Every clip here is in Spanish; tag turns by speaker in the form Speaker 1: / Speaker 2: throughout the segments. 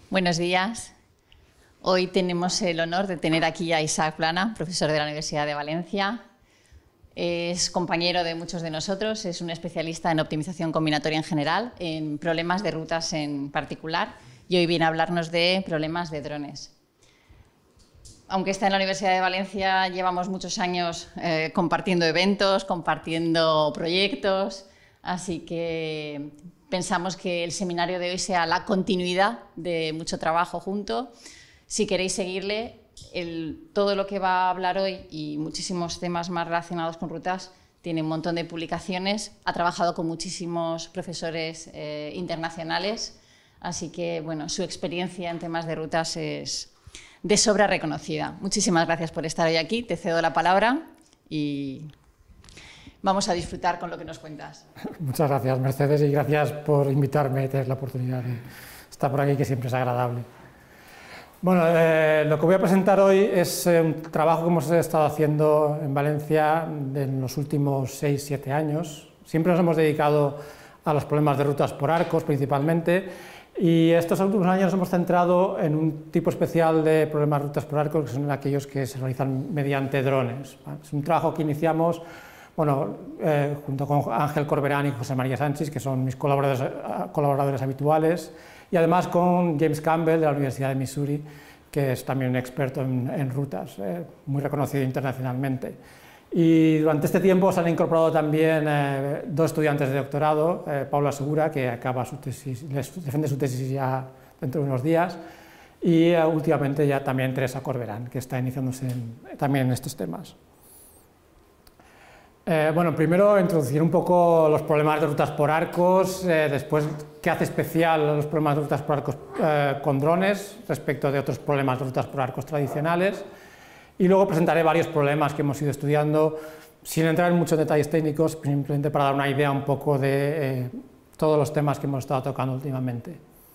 Speaker 1: Buenos días. Hoy tenemos el honor de tener aquí a Isaac Plana, profesor de la Universidad de Valencia. Es compañero de muchos de nosotros, es un especialista en optimización combinatoria en general, en problemas de rutas en particular, y hoy viene a hablarnos de problemas de drones. Aunque está en la Universidad de Valencia, llevamos muchos años compartiendo eventos, compartiendo proyectos, así que pensamos que el seminario de hoy sea la continuidad de mucho trabajo junto. Si queréis seguirle, todo lo que va a hablar hoy y muchísimos temas más relacionados con rutas, tiene un montón de publicaciones, ha trabajado con muchísimos profesores internacionales, así que bueno, su experiencia en temas de rutas es de sobra reconocida. Muchísimas gracias por estar hoy aquí, te cedo la palabra y vamos a disfrutar con lo que nos cuentas.
Speaker 2: Muchas gracias, Mercedes, y gracias por invitarme y tener la oportunidad de estar por aquí, que siempre es agradable. Bueno, lo que voy a presentar hoy es un trabajo que hemos estado haciendo en Valencia en los últimos 6-7 años. Siempre nos hemos dedicado a los problemas de rutas por arcos, principalmente, y estos últimos años nos hemos centrado en un tipo especial de problemas de rutas por arcos, que son aquellos que se realizan mediante drones. Es un trabajo que iniciamos junto con Ángel Corberán y José María Sánchez, que son mis colaboradores habituales, y además con James Campbell de la Universidad de Missouri, que es también un experto en rutas, muy reconocido internacionalmente. Y durante este tiempo se han incorporado también dos estudiantes de doctorado, Paula Segura, que acaba su tesis, defiende su tesis ya dentro de unos días, y últimamente ya también Teresa Corberán, que está iniciándose también en estos temas. Bueno, primero introducir un poco los problemas de rutas por arcos, después qué hace especial los problemas de rutas por arcos con drones respecto de otros problemas de rutas por arcos tradicionales, y luego presentaré varios problemas que hemos ido estudiando sin entrar en muchos detalles técnicos, simplemente para dar una idea un poco de todos los temas que hemos estado tocando últimamente.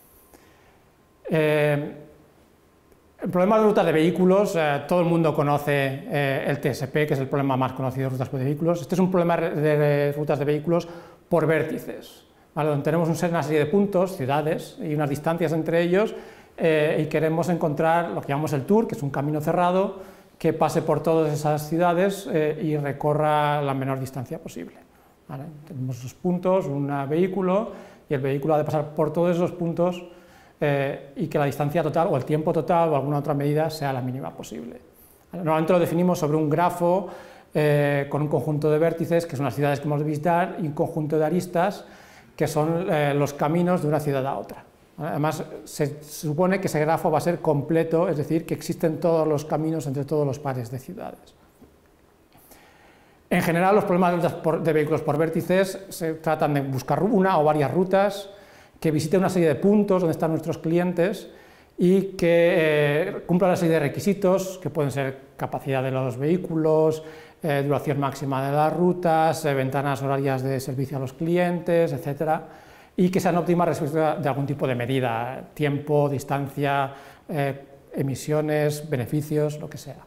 Speaker 2: El problema de rutas de vehículos, todo el mundo conoce el TSP, que es el problema más conocido de rutas de vehículos. Este es un problema de rutas de vehículos por vértices, ¿vale? Donde tenemos una serie de puntos, ciudades, y unas distancias entre ellos, y queremos encontrar lo que llamamos el tour, que es un camino cerrado, que pase por todas esas ciudades y recorra la menor distancia posible, ¿vale? Tenemos esos puntos, un vehículo, y el vehículo ha de pasar por todos esos puntos y que la distancia total o el tiempo total o alguna otra medida sea la mínima posible. Normalmente lo definimos sobre un grafo con un conjunto de vértices, que son las ciudades que hemos de visitar, y un conjunto de aristas, que son los caminos de una ciudad a otra. Además, se supone que ese grafo va a ser completo, es decir, que existen todos los caminos entre todos los pares de ciudades. En general, los problemas de vehículos por vértices se tratan de buscar una o varias rutas que visiten una serie de puntos donde están nuestros clientes y que cumplan una serie de requisitos, que pueden ser capacidad de los vehículos, duración máxima de las rutas, ventanas horarias de servicio a los clientes, etcétera, y que sean óptimas respecto de algún tipo de medida, tiempo, distancia, emisiones, beneficios, lo que sea.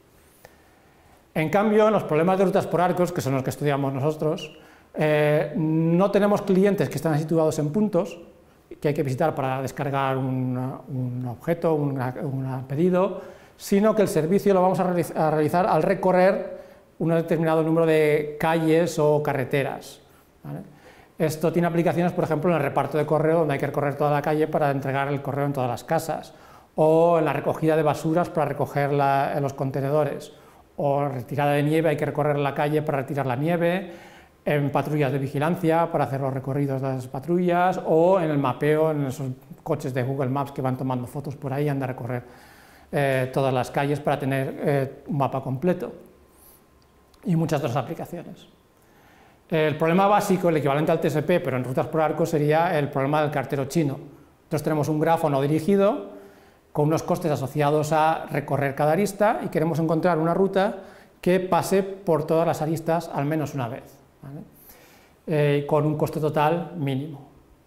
Speaker 2: En cambio, en los problemas de rutas por arcos, que son los que estudiamos nosotros, no tenemos clientes que están situados en puntos que hay que visitar para descargar un objeto, un pedido, sino que el servicio lo vamos a realizar al recorrer un determinado número de calles o carreteras, ¿vale? Esto tiene aplicaciones, por ejemplo, en el reparto de correo, donde hay que recorrer toda la calle para entregar el correo en todas las casas, o en la recogida de basuras para recoger en los contenedores, o retirada de nieve, hay que recorrer la calle para retirar la nieve, en patrullas de vigilancia para hacer los recorridos de las patrullas, o en el mapeo, en esos coches de Google Maps que van tomando fotos por ahí y han de recorrer todas las calles para tener un mapa completo, y muchas otras aplicaciones. El problema básico, el equivalente al TSP, pero en rutas por arco, sería el problema del cartero chino. Entonces tenemos un grafo no dirigido con unos costes asociados a recorrer cada arista y queremos encontrar una ruta que pase por todas las aristas al menos una vez, ¿vale? Con un coste total mínimo.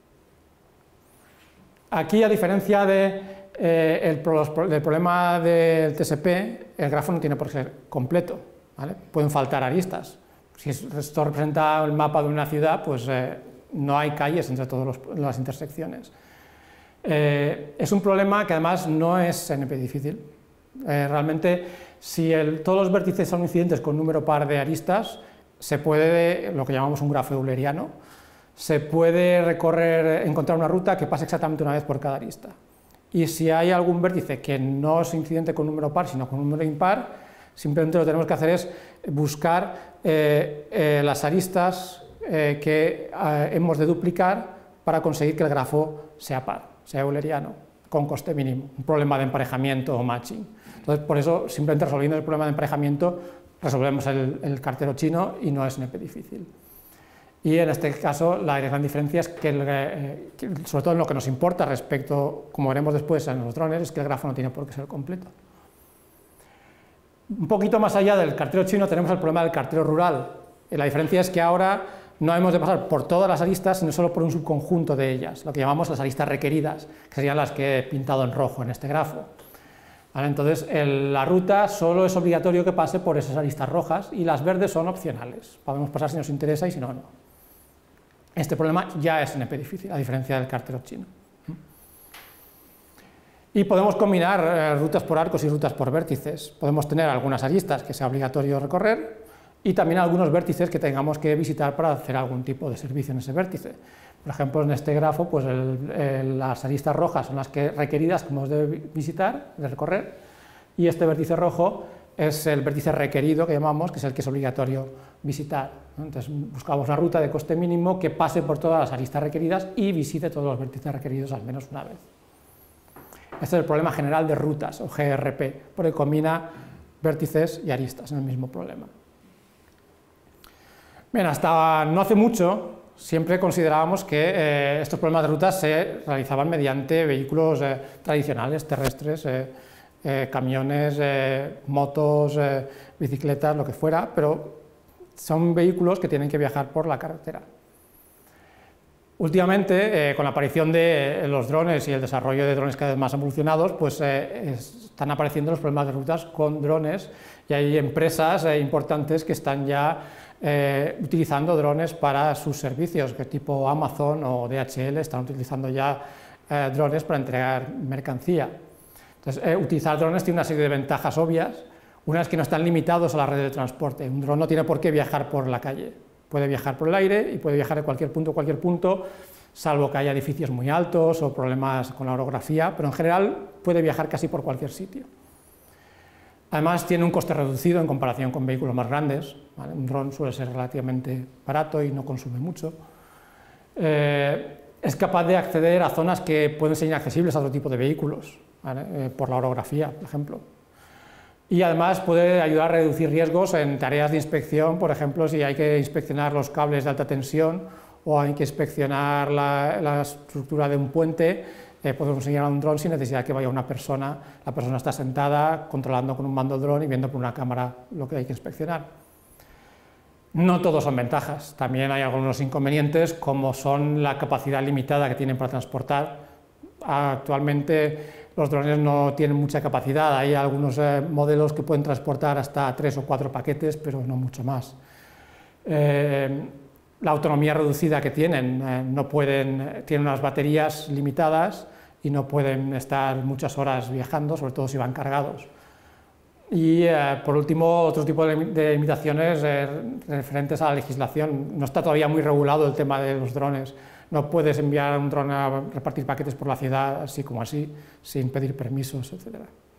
Speaker 2: Aquí, a diferencia del problema del TSP, el grafo no tiene por qué ser completo, ¿vale? Pueden faltar aristas. Si esto representa el mapa de una ciudad, pues no hay calles entre todas las intersecciones. Es un problema que además no es NP difícil. Realmente, si todos los vértices son incidentes con número par de aristas, se puede, lo que llamamos un grafo euleriano, se puede encontrar una ruta que pase exactamente una vez por cada arista. Y si hay algún vértice que no es incidente con número par, sino con número impar, simplemente lo que tenemos que hacer es buscar las aristas que hemos de duplicar para conseguir que el grafo sea par, sea euleriano, con coste mínimo, un problema de emparejamiento o matching. Entonces, por eso, simplemente resolviendo el problema de emparejamiento, resolvemos el cartero chino y no es NP difícil. Y en este caso, la gran diferencia es que, sobre todo en lo que nos importa respecto, como veremos después en los drones, es que el grafo no tiene por qué ser completo. Un poquito más allá del cartero chino tenemos el problema del cartero rural. Y la diferencia es que ahora no hemos de pasar por todas las aristas, sino solo por un subconjunto de ellas, lo que llamamos las aristas requeridas, que serían las que he pintado en rojo en este grafo. ¿Vale? Entonces, la ruta solo es obligatorio que pase por esas aristas rojas y las verdes son opcionales. Podemos pasar si nos interesa y si no, no. Este problema ya es NP difícil, a diferencia del cartero chino. Y podemos combinar rutas por arcos y rutas por vértices. Podemos tener algunas aristas que sea obligatorio recorrer y también algunos vértices que tengamos que visitar para hacer algún tipo de servicio en ese vértice. Por ejemplo, en este grafo, pues las aristas rojas son las que requeridas que hemos de visitar, de recorrer, y este vértice rojo es el vértice requerido que llamamos, que es el que es obligatorio visitar. Entonces buscamos una ruta de coste mínimo que pase por todas las aristas requeridas y visite todos los vértices requeridos al menos una vez. Este es el problema general de rutas, o GRP, porque combina vértices y aristas en el mismo problema. Bien, hasta no hace mucho siempre considerábamos que estos problemas de rutas se realizaban mediante vehículos tradicionales, terrestres, camiones, motos, bicicletas, lo que fuera, pero son vehículos que tienen que viajar por la carretera. Últimamente, con la aparición de los drones y el desarrollo de drones cada vez más evolucionados, pues están apareciendo los problemas de rutas con drones y hay empresas importantes que están ya utilizando drones para sus servicios, que tipo Amazon o DHL están utilizando ya drones para entregar mercancía. Entonces, utilizar drones tiene una serie de ventajas obvias. Una es que no están limitados a la red de transporte. Un dron no tiene por qué viajar por la calle. Puede viajar por el aire y puede viajar de cualquier punto, salvo que haya edificios muy altos o problemas con la orografía, pero en general puede viajar casi por cualquier sitio. Además, tiene un coste reducido en comparación con vehículos más grandes, ¿vale? Un dron suele ser relativamente barato y no consume mucho. Es capaz de acceder a zonas que pueden ser inaccesibles a otro tipo de vehículos, ¿vale? Por la orografía, por ejemplo. Y además puede ayudar a reducir riesgos en tareas de inspección, por ejemplo, si hay que inspeccionar los cables de alta tensión o hay que inspeccionar la estructura de un puente, podemos enseñar a un dron sin necesidad de que vaya una persona. La persona está sentada, controlando con un mando el dron y viendo por una cámara lo que hay que inspeccionar. No todos son ventajas, también hay algunos inconvenientes, como son la capacidad limitada que tienen para transportar. Actualmente los drones no tienen mucha capacidad, hay algunos modelos que pueden transportar hasta 3 o 4 paquetes, pero no mucho más. La autonomía reducida que tienen, tienen unas baterías limitadas y no pueden estar muchas horas viajando, sobre todo si van cargados. Y por último, otro tipo de limitaciones referentes a la legislación. No está todavía muy regulado el tema de los drones. No puedes enviar un dron a repartir paquetes por la ciudad así como así, sin pedir permisos, etc.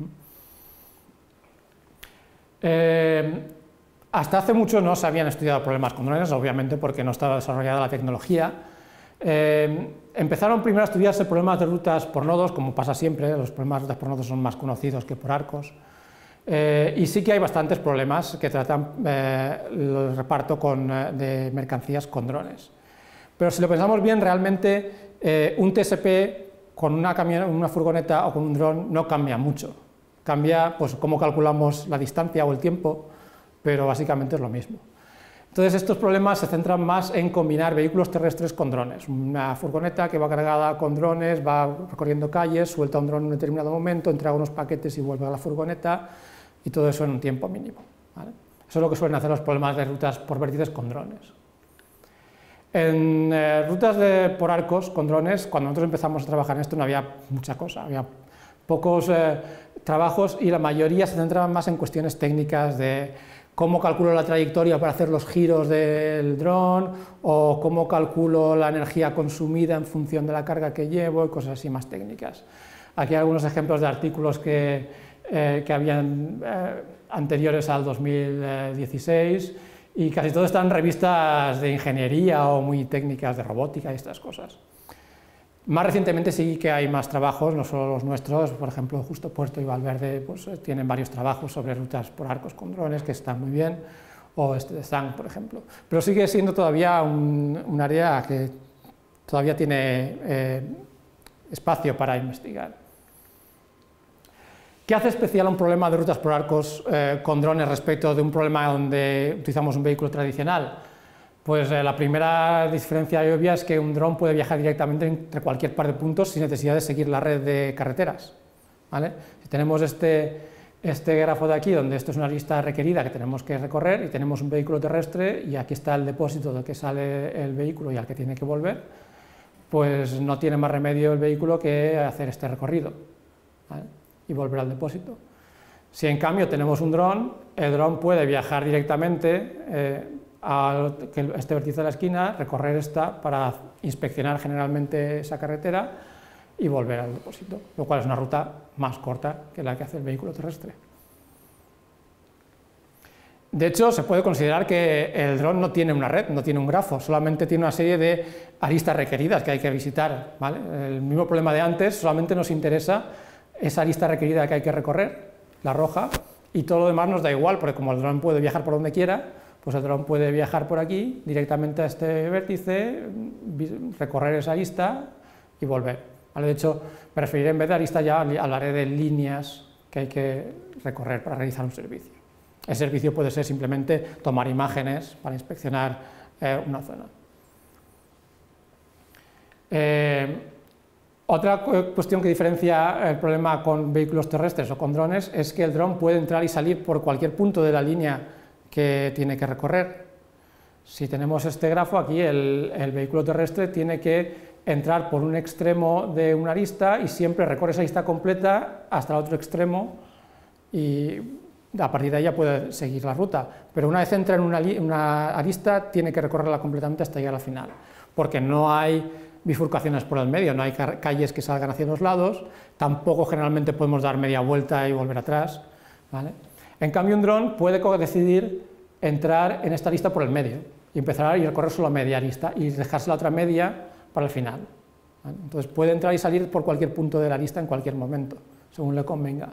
Speaker 2: Hasta hace mucho no se habían estudiado problemas con drones, obviamente porque no estaba desarrollada la tecnología. Empezaron primero a estudiarse problemas de rutas por nodos, como pasa siempre, los problemas de rutas por nodos son más conocidos que por arcos. Y sí que hay bastantes problemas que tratan el reparto de mercancías con drones. Pero si lo pensamos bien, realmente un TSP con una furgoneta o con un dron no cambia mucho. Cambia pues, cómo calculamos la distancia o el tiempo, pero básicamente es lo mismo. Entonces estos problemas se centran más en combinar vehículos terrestres con drones. Una furgoneta que va cargada con drones, va recorriendo calles, suelta un dron en un determinado momento, entrega unos paquetes y vuelve a la furgoneta, y todo eso en un tiempo mínimo, ¿vale? Eso es lo que suelen hacer los problemas de rutas por vértices con drones. En rutas por arcos con drones, cuando nosotros empezamos a trabajar en esto no había mucha cosa, había pocos trabajos y la mayoría se centraban más en cuestiones técnicas de cómo calculo la trayectoria para hacer los giros del dron o cómo calculo la energía consumida en función de la carga que llevo y cosas así más técnicas. Aquí hay algunos ejemplos de artículos que habían anteriores al 2016 y casi todos están en revistas de ingeniería o muy técnicas de robótica y estas cosas. Más recientemente sí que hay más trabajos, no solo los nuestros, por ejemplo, Justo Puerto y Valverde pues, tienen varios trabajos sobre rutas por arcos con drones que están muy bien, o este de Zhang, por ejemplo. Pero sigue siendo todavía un área que todavía tiene espacio para investigar. ¿Qué hace especial un problema de rutas por arcos con drones respecto de un problema donde utilizamos un vehículo tradicional? Pues la primera diferencia obvia es que un dron puede viajar directamente entre cualquier par de puntos sin necesidad de seguir la red de carreteras, ¿vale? Si tenemos este grafo de aquí, donde esto es una lista requerida que tenemos que recorrer, y tenemos un vehículo terrestre, y aquí está el depósito del que sale el vehículo y al que tiene que volver, pues no tiene más remedio el vehículo que hacer este recorrido, ¿vale? Y volver al depósito. Si en cambio tenemos un dron, el dron puede viajar directamente a este vértice de la esquina, recorrer esta para inspeccionar generalmente esa carretera y volver al depósito, lo cual es una ruta más corta que la que hace el vehículo terrestre. De hecho, se puede considerar que el dron no tiene una red, no tiene un grafo, solamente tiene una serie de aristas requeridas que hay que visitar, ¿vale? El mismo problema de antes, solamente nos interesa esa lista requerida que hay que recorrer, la roja, y todo lo demás nos da igual, porque como el dron puede viajar por donde quiera, pues el dron puede viajar por aquí, directamente a este vértice, recorrer esa lista y volver, ¿vale? De hecho, me referiré en vez de arista ya hablaré de líneas que hay que recorrer para realizar un servicio. El servicio puede ser simplemente tomar imágenes para inspeccionar una zona. Otra cuestión que diferencia el problema con vehículos terrestres o con drones es que el dron puede entrar y salir por cualquier punto de la línea que tiene que recorrer. Si tenemos este grafo aquí, el vehículo terrestre tiene que entrar por un extremo de una arista y siempre recorre esa arista completa hasta el otro extremo y a partir de ahí ya puede seguir la ruta. Pero una vez entra en una arista, tiene que recorrerla completamente hasta llegar al final, porque no hay bifurcaciones por el medio, no hay calles que salgan hacia los lados, tampoco generalmente podemos dar media vuelta y volver atrás, ¿vale? En cambio, un dron puede decidir entrar en esta lista por el medio y empezar y recorrer solo media arista y dejarse la otra media para el final, ¿vale? Entonces puede entrar y salir por cualquier punto de la lista en cualquier momento, según le convenga.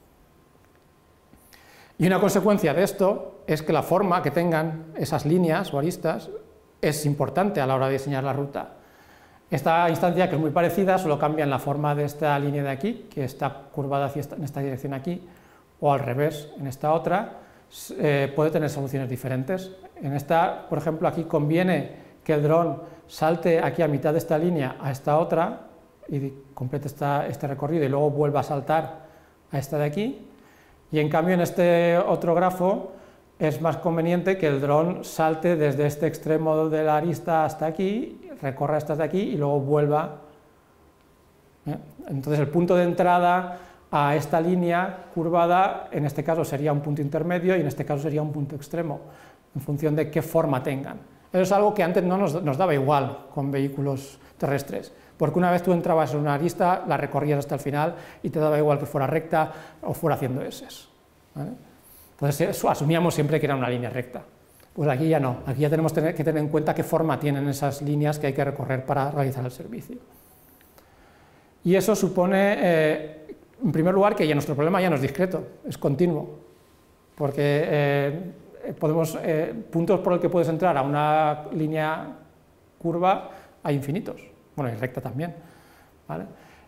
Speaker 2: Y una consecuencia de esto es que la forma que tengan esas líneas o aristas es importante a la hora de diseñar la ruta. Esta instancia, que es muy parecida, solo cambia en la forma de esta línea de aquí, que está curvada en esta dirección aquí, o al revés, en esta otra, puede tener soluciones diferentes. En esta, por ejemplo, aquí conviene que el dron salte aquí a mitad de esta línea a esta otra y complete este recorrido y luego vuelva a saltar a esta de aquí, y en cambio en este otro grafo es más conveniente que el dron salte desde este extremo de la arista hasta aquí, recorra hasta de aquí y luego vuelva. Entonces el punto de entrada a esta línea curvada, en este caso sería un punto intermedio y en este caso sería un punto extremo, en función de qué forma tengan. Eso es algo que antes no nos daba igual con vehículos terrestres, porque una vez tú entrabas en una arista, la recorrías hasta el final y te daba igual que fuera recta o fuera haciendo S, ¿vale? Entonces asumíamos siempre que era una línea recta. Pues aquí ya no, aquí ya tenemos que tener en cuenta qué forma tienen esas líneas que hay que recorrer para realizar el servicio. Y eso supone, en primer lugar, que ya nuestro problema ya no es discreto, es continuo, porque puntos por el que puedes entrar a una línea curva hay infinitos, bueno, y recta también, ¿vale?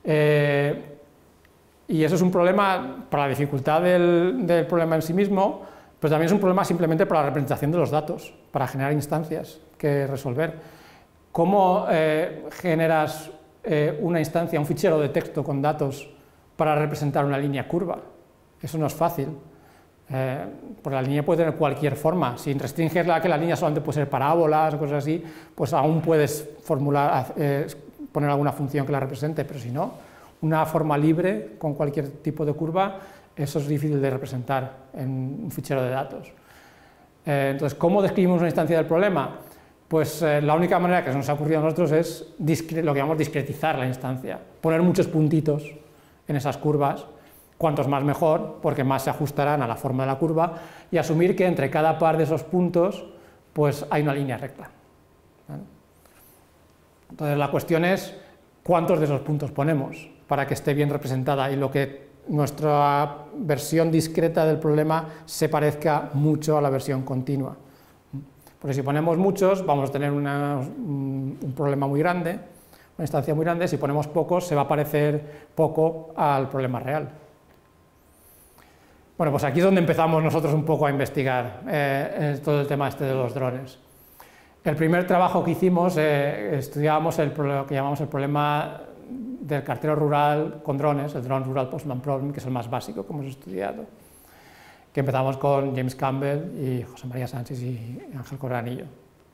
Speaker 2: Y eso es un problema para la dificultad del problema en sí mismo, pero también es un problema simplemente para la representación de los datos, para generar instancias que resolver. ¿Cómo generas una instancia, un fichero de texto con datos para representar una línea curva? Eso no es fácil. Porque la línea puede tener cualquier forma. Si restringes que la línea solamente puede ser parábolas o cosas así, pues aún puedes poner alguna función que la represente, pero si no, una forma libre con cualquier tipo de curva, eso es difícil de representar en un fichero de datos. Entonces, ¿cómo describimos una instancia del problema? Pues la única manera que se nos ha ocurrido a nosotros es lo que llamamos discretizar la instancia, poner muchos puntitos en esas curvas, cuantos más mejor, porque más se ajustarán a la forma de la curva, y asumir que entre cada par de esos puntos pues hay una línea recta. ¿Vale? Entonces la cuestión es cuántos de esos puntos ponemos para que esté bien representada y lo que nuestra versión discreta del problema se parezca mucho a la versión continua. Porque si ponemos muchos vamos a tener un problema muy grande, una instancia muy grande. Si ponemos pocos se va a parecer poco al problema real. Bueno, pues aquí es donde empezamos nosotros un poco a investigar todo el tema de los drones. El primer trabajo que hicimos, estudiábamos lo que llamamos el problema del cartero rural con drones, el Drone Rural Postman Problem, que es el más básico que hemos estudiado, que empezamos con James Campbell y José María Sánchez y Ángel Corranillo.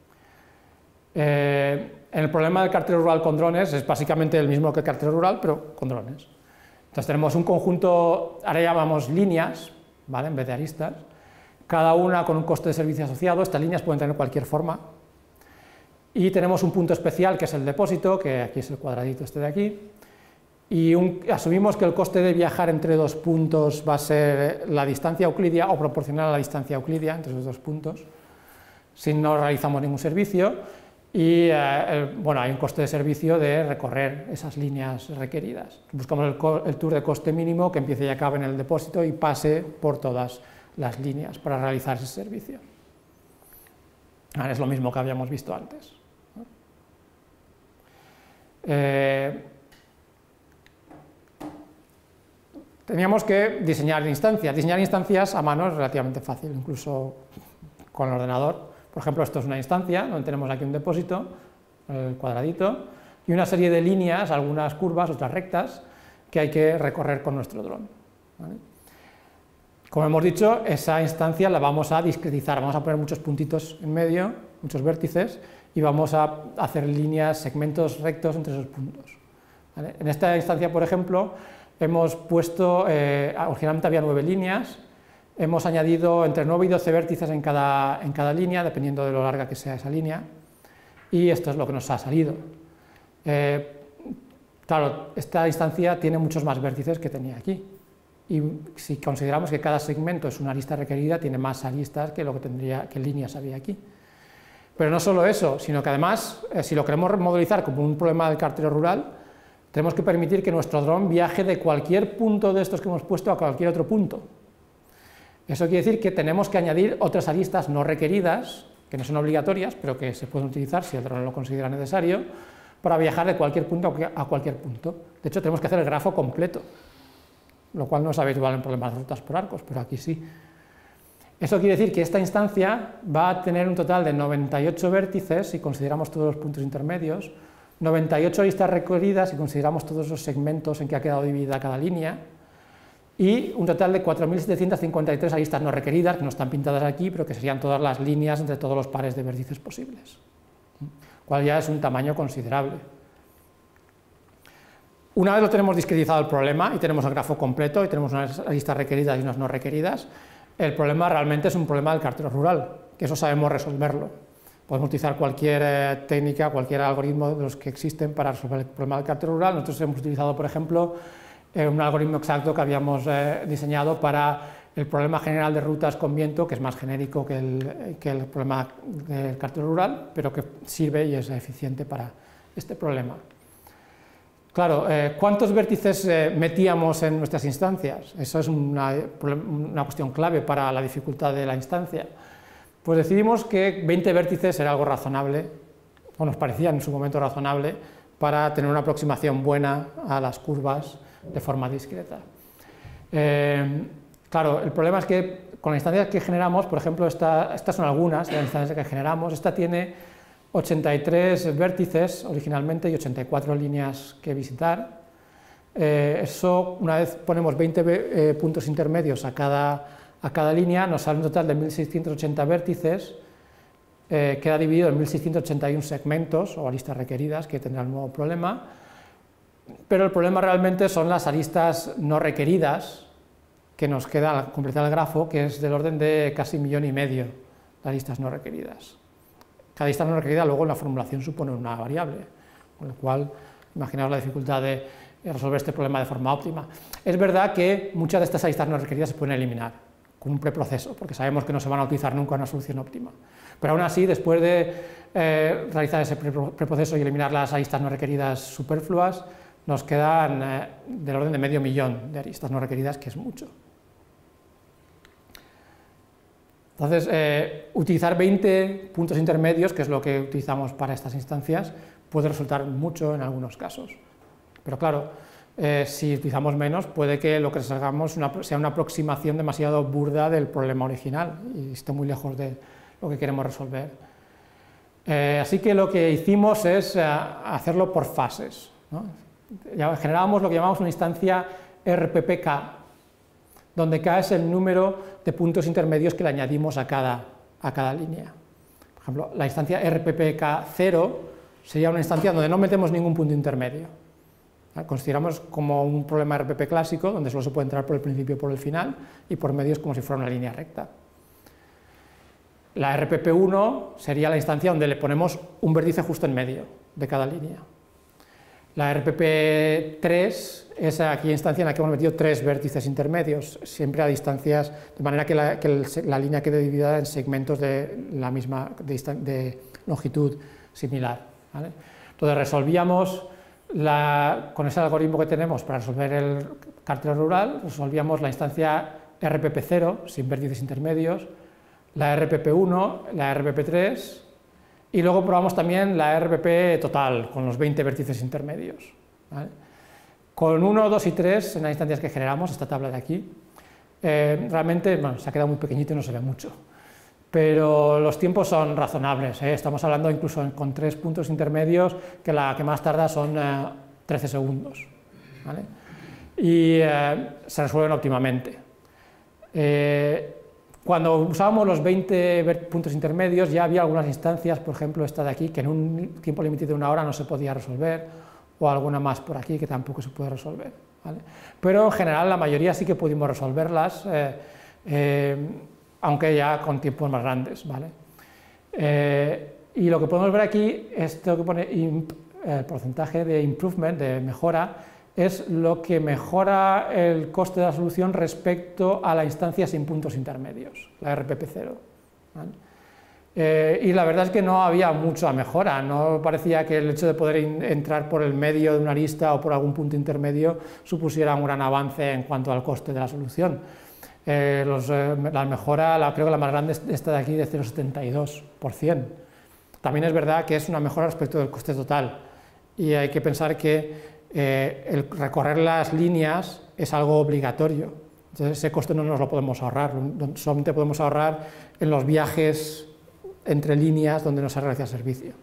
Speaker 2: El problema del cartero rural con drones es básicamente el mismo que el cartero rural, pero con drones. Entonces tenemos un conjunto, ahora llamamos líneas, ¿vale?, en vez de aristas, cada una con un coste de servicio asociado. Estas líneas pueden tener cualquier forma. Y tenemos un punto especial, que es el depósito, que aquí es el cuadradito este de aquí, y asumimos que el coste de viajar entre dos puntos va a ser la distancia euclidia o proporcional a la distancia euclidia entre esos dos puntos, si no realizamos ningún servicio, y bueno, hay un coste de servicio de recorrer esas líneas requeridas. Buscamos el tour de coste mínimo que empiece y acabe en el depósito y pase por todas las líneas para realizar ese servicio. Ahora es lo mismo que habíamos visto antes. Teníamos que diseñar instancias. Diseñar instancias a mano es relativamente fácil, incluso con el ordenador. Por ejemplo, esto es una instancia donde tenemos aquí un depósito, el cuadradito, y una serie de líneas, algunas curvas, otras rectas, que hay que recorrer con nuestro dron. ¿Vale? Como hemos dicho, esa instancia la vamos a discretizar, vamos a poner muchos puntitos en medio, muchos vértices, y vamos a hacer líneas, segmentos rectos entre esos puntos. ¿Vale? En esta instancia, por ejemplo, hemos puesto, originalmente había 9 líneas, hemos añadido entre 9 y 12 vértices en cada línea, dependiendo de lo larga que sea esa línea, y esto es lo que nos ha salido. Claro, esta instancia tiene muchos más vértices que tenía aquí, y si consideramos que cada segmento es una arista requerida, tiene más aristas que lo que líneas había aquí. Pero no solo eso, sino que además, si lo queremos modelizar como un problema del cartero rural, tenemos que permitir que nuestro dron viaje de cualquier punto de estos que hemos puesto a cualquier otro punto. Eso quiere decir que tenemos que añadir otras aristas no requeridas, que no son obligatorias, pero que se pueden utilizar si el dron lo considera necesario, para viajar de cualquier punto a cualquier punto. De hecho, tenemos que hacer el grafo completo, lo cual no es habitual en problemas de rutas por arcos, pero aquí sí. Eso quiere decir que esta instancia va a tener un total de 98 vértices, si consideramos todos los puntos intermedios, 98 aristas requeridas, si consideramos todos los segmentos en que ha quedado dividida cada línea, y un total de 4.753 aristas no requeridas, que no están pintadas aquí, pero que serían todas las líneas entre todos los pares de vértices posibles, cual ya es un tamaño considerable. Una vez lo tenemos discretizado el problema y tenemos el grafo completo y tenemos unas aristas requeridas y unas no requeridas, el problema realmente es un problema del cartero rural, que eso sabemos resolverlo. Podemos utilizar cualquier técnica, cualquier algoritmo de los que existen para resolver el problema del cartero rural. Nosotros hemos utilizado, por ejemplo, un algoritmo exacto que habíamos diseñado para el problema general de rutas con viento, que es más genérico que el problema del cartero rural, pero que sirve y es eficiente para este problema. Claro, ¿cuántos vértices metíamos en nuestras instancias? Eso es una cuestión clave para la dificultad de la instancia. Pues decidimos que 20 vértices era algo razonable, o nos parecía en su momento razonable, para tener una aproximación buena a las curvas de forma discreta. Claro, el problema es que con las instancias que generamos, por ejemplo, estas son algunas de las instancias que generamos, esta tiene 83 vértices originalmente y 84 líneas que visitar. Eso, una vez ponemos 20 puntos intermedios a cada a cada línea, nos sale un total de 1680 vértices, queda dividido en 1681 segmentos o aristas requeridas, que tendrá el nuevo problema, pero el problema realmente son las aristas no requeridas, que nos queda al completar el grafo, que es del orden de casi 1,5 millones de aristas no requeridas. Cada arista no requerida luego en la formulación supone una variable, con lo cual imaginaos la dificultad de resolver este problema de forma óptima. Es verdad que muchas de estas aristas no requeridas se pueden eliminar con un preproceso, porque sabemos que no se van a utilizar nunca en una solución óptima. Pero aún así, después de realizar ese preproceso y eliminar las aristas no requeridas superfluas, nos quedan del orden de 500,000 de aristas no requeridas, que es mucho. Entonces, utilizar 20 puntos intermedios, que es lo que utilizamos para estas instancias, puede resultar mucho en algunos casos. Pero claro, si utilizamos menos, puede que lo que salgamos sea una aproximación demasiado burda del problema original y esté muy lejos de lo que queremos resolver. Así que lo que hicimos es hacerlo por fases, ¿no? Ya generábamos lo que llamamos una instancia RPPK, donde K es el número de puntos intermedios que le añadimos a cada línea. Por ejemplo, la instancia RPPK0 sería una instancia donde no metemos ningún punto intermedio. Consideramos como un problema RPP clásico, donde solo se puede entrar por el principio y por el final, y por medio es como si fuera una línea recta. La RPP1 sería la instancia donde le ponemos un vértice justo en medio de cada línea. La RPP3 es aquella instancia en la que hemos metido 3 vértices intermedios, siempre a distancias, de manera que la línea quede dividida en segmentos de la misma de longitud similar, ¿vale? Entonces resolvíamos, con ese algoritmo que tenemos para resolver el cartero rural, resolvíamos la instancia RPP0 sin vértices intermedios, la RPP1, la RPP3, y luego probamos también la RPP total, con los 20 vértices intermedios, ¿vale? Con 1, 2 y 3, en las instancias que generamos, esta tabla de aquí, realmente bueno, se ha quedado muy pequeñito y no se ve mucho, pero los tiempos son razonables, estamos hablando incluso con 3 puntos intermedios, que la que más tarda son 13 segundos, ¿vale? Y se resuelven óptimamente. Cuando usábamos los 20 puntos intermedios ya había algunas instancias, por ejemplo esta de aquí, que en un tiempo límite de 1 hora no se podía resolver, o alguna más por aquí que tampoco se puede resolver, ¿vale? Pero en general la mayoría sí que pudimos resolverlas, aunque ya con tiempos más grandes, ¿vale? Y lo que podemos ver aquí, esto que pone imp, el porcentaje de improvement, de mejora, es lo que mejora el coste de la solución respecto a la instancia sin puntos intermedios, la RPP0, ¿vale? Y la verdad es que no había mucha mejora, no parecía que el hecho de poder entrar por el medio de una arista o por algún punto intermedio supusiera un gran avance en cuanto al coste de la solución. La mejora, creo que la más grande es esta de aquí, de 0,72%. También es verdad que es una mejora respecto del coste total, y hay que pensar que el recorrer las líneas es algo obligatorio, entonces ese coste no nos lo podemos ahorrar, solamente podemos ahorrar en los viajes entre líneas donde no se realiza servicio.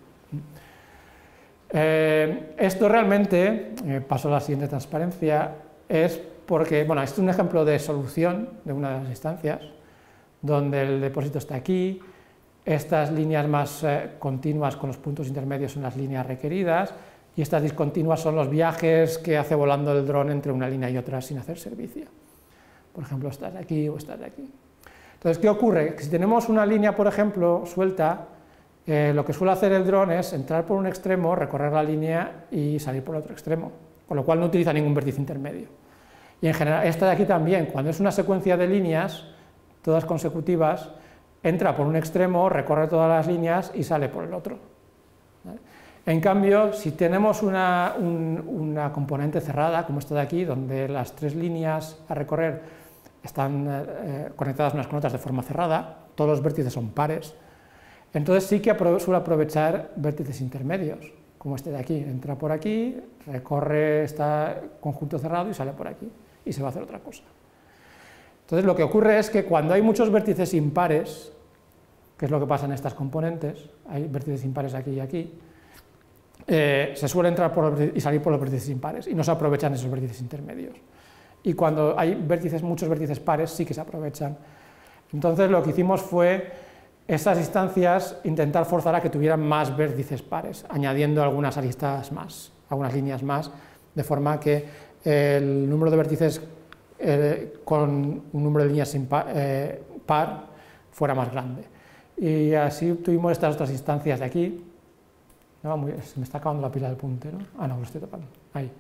Speaker 2: Esto realmente, paso a la siguiente transparencia, es porque, bueno, esto es un ejemplo de solución de una de las instancias, donde el depósito está aquí, estas líneas más continuas con los puntos intermedios son las líneas requeridas, y estas discontinuas son los viajes que hace volando el dron entre una línea y otra sin hacer servicio. Por ejemplo, estás de aquí o estás de aquí. Entonces, ¿qué ocurre? Que si tenemos una línea, por ejemplo, suelta, lo que suele hacer el dron es entrar por un extremo, recorrer la línea y salir por el otro extremo, con lo cual no utiliza ningún vértice intermedio. Y en general, esta de aquí también, cuando es una secuencia de líneas, todas consecutivas, entra por un extremo, recorre todas las líneas y sale por el otro, ¿vale? En cambio, si tenemos una componente cerrada, como esta de aquí, donde las 3 líneas a recorrer están conectadas unas con otras de forma cerrada, todos los vértices son pares, entonces sí que suele aprovechar vértices intermedios, como este de aquí, entra por aquí, recorre este conjunto cerrado y sale por aquí, y se va a hacer otra cosa. Entonces lo que ocurre es que cuando hay muchos vértices impares, que es lo que pasa en estas componentes, hay vértices impares aquí y aquí, se suele entrar y salir por los vértices impares y no se aprovechan esos vértices intermedios. Y cuando hay muchos vértices pares sí que se aprovechan Entonces lo que hicimos fue estas instancias intentar forzar a que tuvieran más vértices pares, añadiendo algunas aristas más, algunas líneas más, de forma que el número de vértices con un número de líneas par fuera más grande. Y así obtuvimos estas otras instancias de aquí. No, se me está acabando la pila del puntero. Ah, no, lo estoy tapando. Ahí.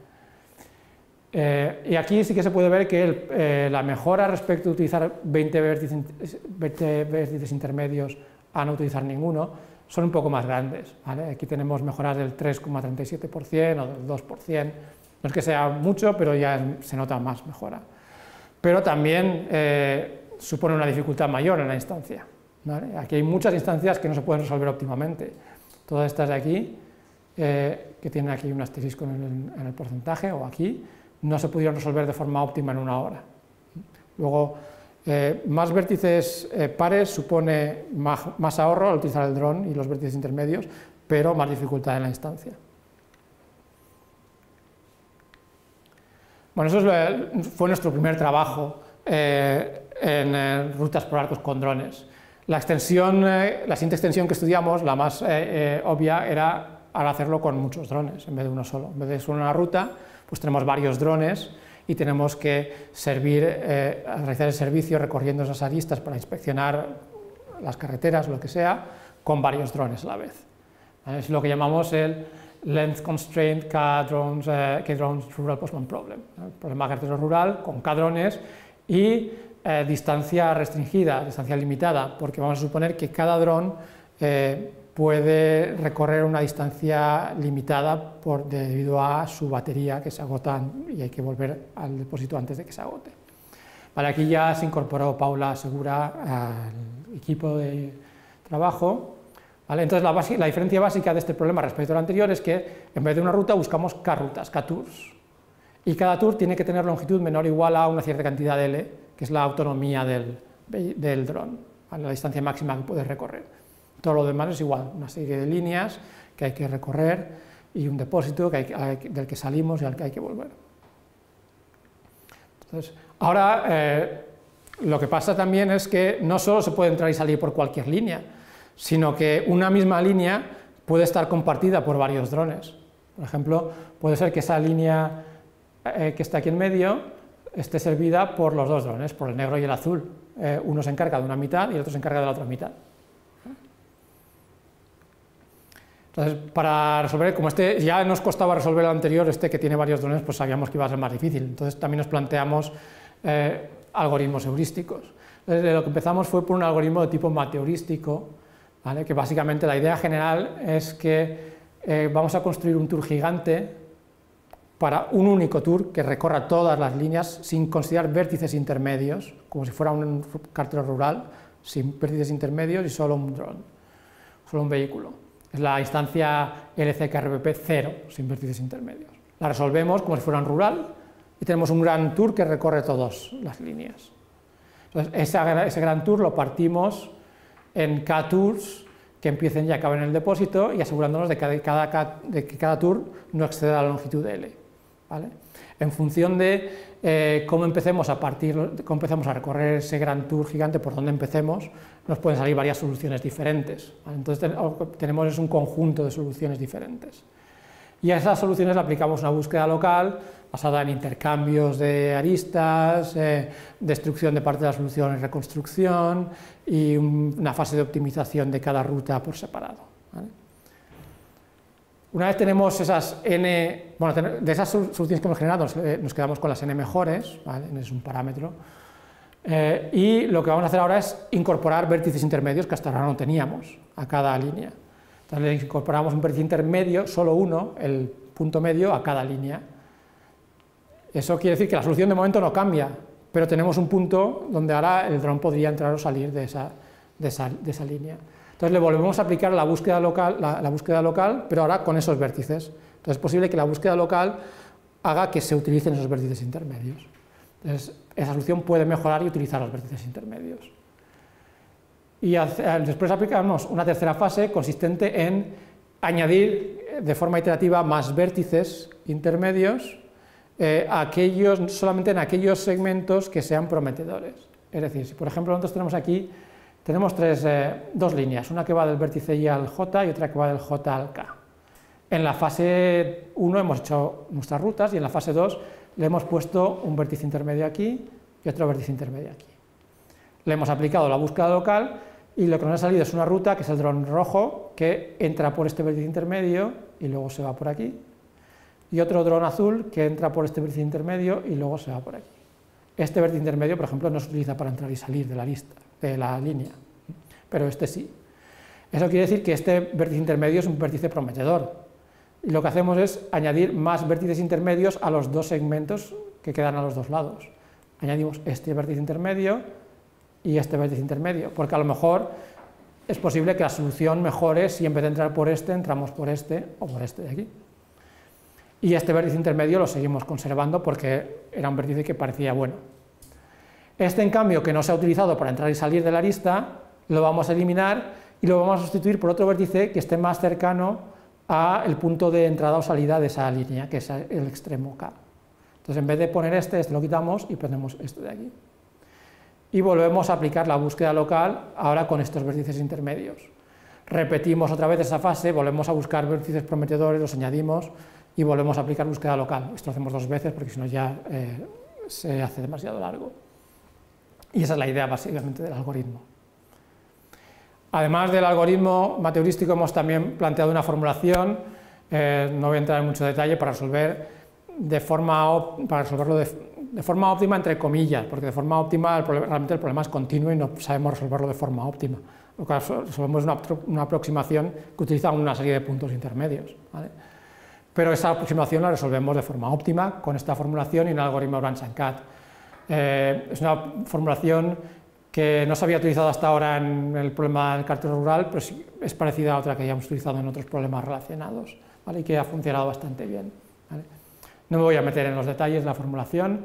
Speaker 2: Y aquí sí que se puede ver que la mejora respecto a utilizar 20 vértices intermedios a no utilizar ninguno son un poco más grandes, ¿vale? Aquí tenemos mejoras del 3,37% o del 2%, no es que sea mucho, pero ya se nota más mejora. Pero también supone una dificultad mayor en la instancia, ¿vale? Aquí hay muchas instancias que no se pueden resolver óptimamente. Todas estas de aquí, que tienen aquí un asterisco en el porcentaje, o aquí, no se pudieron resolver de forma óptima en una hora. Luego, más vértices pares supone más ahorro al utilizar el dron y los vértices intermedios, pero más dificultad en la instancia. Bueno, eso fue nuestro primer trabajo en rutas por arcos con drones. La siguiente extensión que estudiamos, la más obvia, era ahora hacerlo con muchos drones en vez de uno solo. En vez de solo una ruta, pues tenemos varios drones y tenemos que realizar el servicio recorriendo esas aristas para inspeccionar las carreteras o lo que sea, con varios drones a la vez. Es lo que llamamos el Length Constraint K-Drones Rural Postman Problem, el problema de carretera rural con K-drones y distancia restringida, distancia limitada, porque vamos a suponer que cada dron puede recorrer una distancia limitada debido a su batería que se agota y hay que volver al depósito antes de que se agote. Vale, aquí ya se incorporó Paula Segura al equipo de trabajo. ¿Vale? Entonces la diferencia básica de este problema respecto al anterior es que en vez de una ruta buscamos K-rutas, K-tours. Y cada tour tiene que tener longitud menor o igual a una cierta cantidad de L, que es la autonomía del dron, ¿vale? La distancia máxima que puede recorrer. Todo lo demás es igual, una serie de líneas que hay que recorrer y un depósito del que salimos y al que hay que volver. Entonces, ahora lo que pasa también es que no solo se puede entrar y salir por cualquier línea, sino que una misma línea puede estar compartida por varios drones. Por ejemplo, puede ser que esa línea que está aquí en medio esté servida por los dos drones, por el negro y el azul. Uno se encarga de una mitad y el otro se encarga de la otra mitad. Entonces, para resolver, como ya nos costaba resolver el anterior, que tiene varios drones, pues sabíamos que iba a ser más difícil. Entonces también nos planteamos algoritmos heurísticos. Entonces, lo que empezamos fue por un algoritmo de tipo mateheurístico, ¿vale? Que básicamente la idea general es que vamos a construir un tour gigante para un único tour que recorra todas las líneas sin considerar vértices intermedios, como si fuera un carretero rural, sin vértices intermedios y solo un dron, solo un vehículo. Es la instancia LCKRPP 0, sin vértices intermedios. La resolvemos como si fuera un rural y tenemos un gran tour que recorre todas las líneas. Entonces, ese gran tour lo partimos en K-tours que empiecen y acaben en el depósito y asegurándonos de que cada tour no exceda la longitud de L, ¿vale? En función de cómo empecemos a recorrer ese gran tour gigante, por donde empecemos, nos pueden salir varias soluciones diferentes, ¿vale? Entonces tenemos un conjunto de soluciones diferentes. Y a esas soluciones le aplicamos una búsqueda local basada en intercambios de aristas, destrucción de parte de la solución y reconstrucción, y una fase de optimización de cada ruta por separado, ¿vale? Una vez tenemos esas n, bueno, de esas soluciones que hemos generado nos quedamos con las n mejores, ¿vale? N es un parámetro, y lo que vamos a hacer ahora es incorporar vértices intermedios que hasta ahora no teníamos a cada línea. Entonces le incorporamos un vértice intermedio, solo uno, el punto medio, a cada línea. Eso quiere decir que la solución de momento no cambia, pero tenemos un punto donde ahora el dron podría entrar o salir de esa línea. Entonces le volvemos a aplicar la búsqueda local, pero ahora con esos vértices. Entonces es posible que la búsqueda local haga que se utilicen esos vértices intermedios. Entonces esa solución puede mejorar y utilizar los vértices intermedios. Y después aplicamos una tercera fase consistente en añadir de forma iterativa más vértices intermedios solamente en aquellos segmentos que sean prometedores. Es decir, si por ejemplo nosotros tenemos aquí, tenemos dos líneas, una que va del vértice I al J y otra que va del J al K. En la fase 1 hemos hecho nuestras rutas y en la fase 2 le hemos puesto un vértice intermedio aquí y otro vértice intermedio aquí. Le hemos aplicado la búsqueda local y lo que nos ha salido es una ruta, que es el dron rojo, que entra por este vértice intermedio y luego se va por aquí, y otro dron azul que entra por este vértice intermedio y luego se va por aquí. Este vértice intermedio, por ejemplo, no se utiliza para entrar y salir de la lista, de la línea, pero este sí. Eso quiere decir que este vértice intermedio es un vértice prometedor, y lo que hacemos es añadir más vértices intermedios a los dos segmentos que quedan a los dos lados. Añadimos este vértice intermedio y este vértice intermedio, porque a lo mejor es posible que la solución mejore si en vez de entrar por este, entramos por este o por este de aquí. Y este vértice intermedio lo seguimos conservando porque era un vértice que parecía bueno. Este, en cambio, que no se ha utilizado para entrar y salir de la lista, lo vamos a eliminar y lo vamos a sustituir por otro vértice que esté más cercano al punto de entrada o salida de esa línea, que es el extremo K. Entonces, en vez de poner este lo quitamos y ponemos este de aquí. Y volvemos a aplicar la búsqueda local, ahora con estos vértices intermedios. Repetimos otra vez esa fase, volvemos a buscar vértices prometedores, los añadimos y volvemos a aplicar búsqueda local. Esto lo hacemos dos veces porque si no ya se hace demasiado largo. Y esa es la idea básicamente del algoritmo. Además del algoritmo mateurístico hemos también planteado una formulación, no voy a entrar en mucho detalle, para resolverlo de forma óptima entre comillas, porque de forma óptima realmente el problema es continuo y no sabemos resolverlo de forma óptima. Lo que resolvemos es una aproximación que utiliza una serie de puntos intermedios, ¿vale? Pero esa aproximación la resolvemos de forma óptima con esta formulación y en el algoritmo Branch-and-Cat. Es una formulación que no se había utilizado hasta ahora en el problema del cartero rural, pero sí es parecida a otra que ya hemos utilizado en otros problemas relacionados, ¿vale? Y que ha funcionado bastante bien, ¿vale? No me voy a meter en los detalles de la formulación,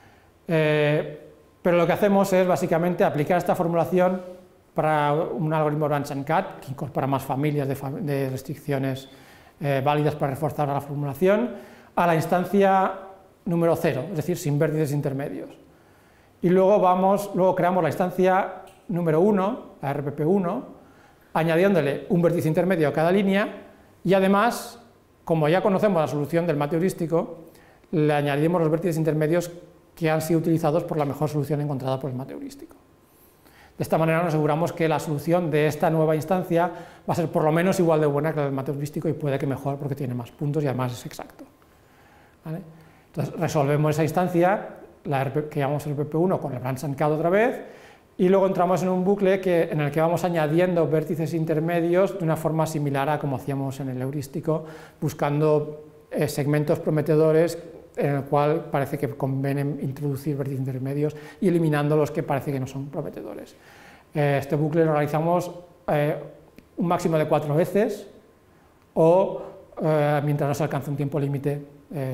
Speaker 2: pero lo que hacemos es básicamente aplicar esta formulación para un algoritmo Branch-and-Cat que incorpora más familias de restricciones válidas para reforzar la formulación a la instancia número 0, es decir, sin vértices intermedios. Y luego creamos la instancia número 1, la RPP1, añadiéndole un vértice intermedio a cada línea y además, como ya conocemos la solución del mateurístico, le añadimos los vértices intermedios que han sido utilizados por la mejor solución encontrada por el mateurístico. De esta manera nos aseguramos que la solución de esta nueva instancia va a ser por lo menos igual de buena que la del mateurístico y puede que mejor porque tiene más puntos y además es exacto, ¿vale? Entonces resolvemos esa instancia, que llamamos RPP1 con el Branch-and-Cat otra vez, y luego entramos en un bucle en el que vamos añadiendo vértices intermedios de una forma similar a como hacíamos en el heurístico, buscando segmentos prometedores en el cual parece que conviene introducir vértices intermedios y eliminando los que parece que no son prometedores. Este bucle lo realizamos un máximo de 4 veces o mientras no se alcance un tiempo límite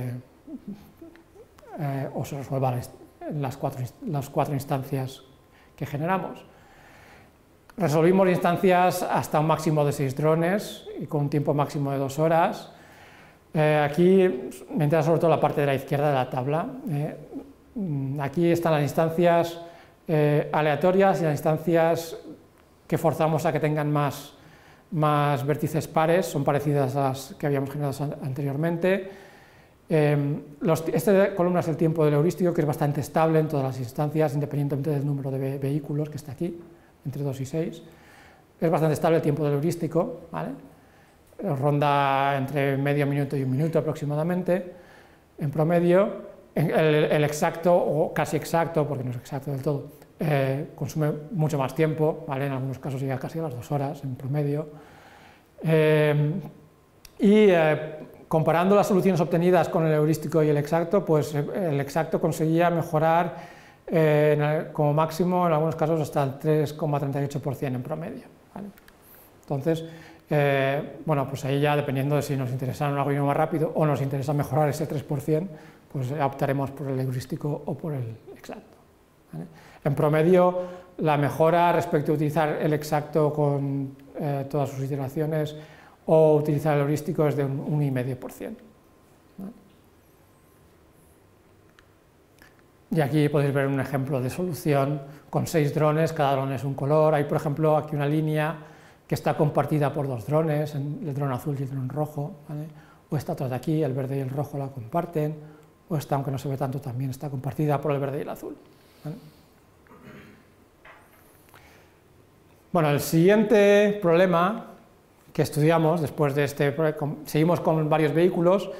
Speaker 2: o se resuelvan las cuatro instancias que generamos. Resolvimos instancias hasta un máximo de 6 drones y con un tiempo máximo de 2 horas. Aquí me interesa sobre todo la parte de la izquierda de la tabla. Aquí están las instancias aleatorias y las instancias que forzamos a que tengan más vértices pares, son parecidas a las que habíamos generado anteriormente. Esta columna es el tiempo del heurístico, que es bastante estable en todas las instancias, independientemente del número de vehículos que está aquí, entre 2 y 6. Es bastante estable el tiempo del heurístico, ¿vale? Ronda entre medio minuto y 1 minuto aproximadamente, en promedio. El exacto, o casi exacto, porque no es exacto del todo, consume mucho más tiempo, ¿vale? En algunos casos llega casi a las 2 horas en promedio. Comparando las soluciones obtenidas con el heurístico y el exacto, pues el exacto conseguía mejorar como máximo en algunos casos hasta el 3,38% en promedio, ¿vale? Entonces, bueno, pues ahí ya dependiendo de si nos interesa un algoritmo más rápido o nos interesa mejorar ese 3%, pues optaremos por el heurístico o por el exacto, ¿vale? En promedio, la mejora respecto a utilizar el exacto con todas sus iteraciones o utilizar el heurístico es de un 1,5%. Y aquí podéis ver un ejemplo de solución con 6 drones, cada dron es un color. Hay, por ejemplo, aquí una línea que está compartida por 2 drones, el dron azul y el dron rojo, ¿vale? O esta otra de aquí, el verde y el rojo la comparten, o esta, aunque no se ve tanto, también está compartida por el verde y el azul, ¿vale? Bueno, el siguiente problema que estudiamos después de este, seguimos con varios vehículos,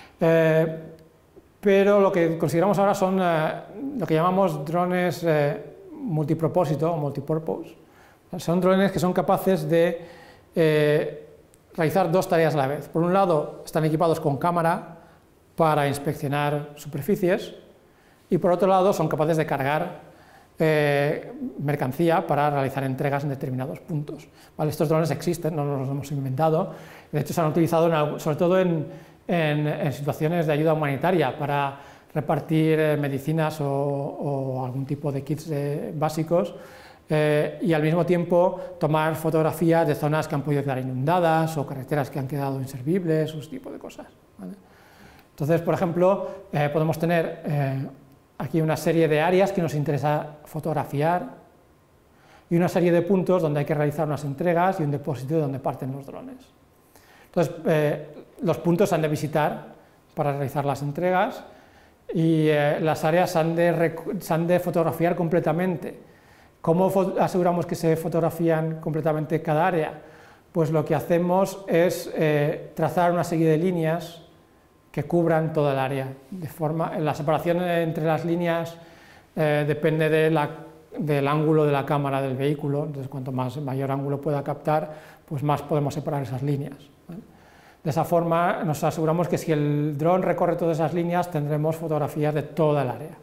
Speaker 2: pero lo que consideramos ahora son lo que llamamos drones multipropósito o multipurpose. Son drones que son capaces de realizar 2 tareas a la vez. Por un lado, están equipados con cámara para inspeccionar superficies, y por otro lado, son capaces de cargar mercancía para realizar entregas en determinados puntos. ¿Vale? Estos drones existen, no los hemos inventado, de hecho se han utilizado sobre todo en situaciones de ayuda humanitaria para repartir medicinas o algún tipo de kits básicos, y al mismo tiempo tomar fotografías de zonas que han podido quedar inundadas o carreteras que han quedado inservibles, ese tipo de cosas, ¿vale? Entonces, por ejemplo, podemos tener aquí una serie de áreas que nos interesa fotografiar y una serie de puntos donde hay que realizar unas entregas y un depósito donde parten los drones. Entonces, los puntos se han de visitar para realizar las entregas y las áreas se han de fotografiar completamente. ¿Cómo aseguramos que se fotografían completamente cada área? Pues lo que hacemos es trazar una serie de líneas que cubran toda el área. La separación entre las líneas depende del ángulo de la cámara del vehículo, entonces cuanto mayor ángulo pueda captar, pues más podemos separar esas líneas, ¿vale? De esa forma nos aseguramos que si el dron recorre todas esas líneas tendremos fotografías de toda el área.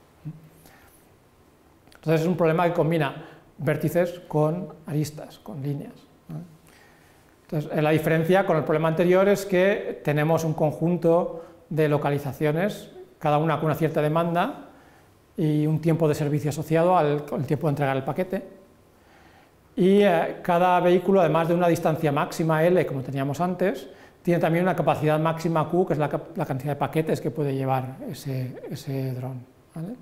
Speaker 2: Entonces es un problema que combina vértices con aristas, con líneas, ¿vale? Entonces, la diferencia con el problema anterior es que tenemos un conjunto de localizaciones, cada una con una cierta demanda y un tiempo de servicio asociado al tiempo de entregar el paquete. Y cada vehículo, además de una distancia máxima L, como teníamos antes, tiene también una capacidad máxima Q, que es la cantidad de paquetes que puede llevar ese dron, ¿vale?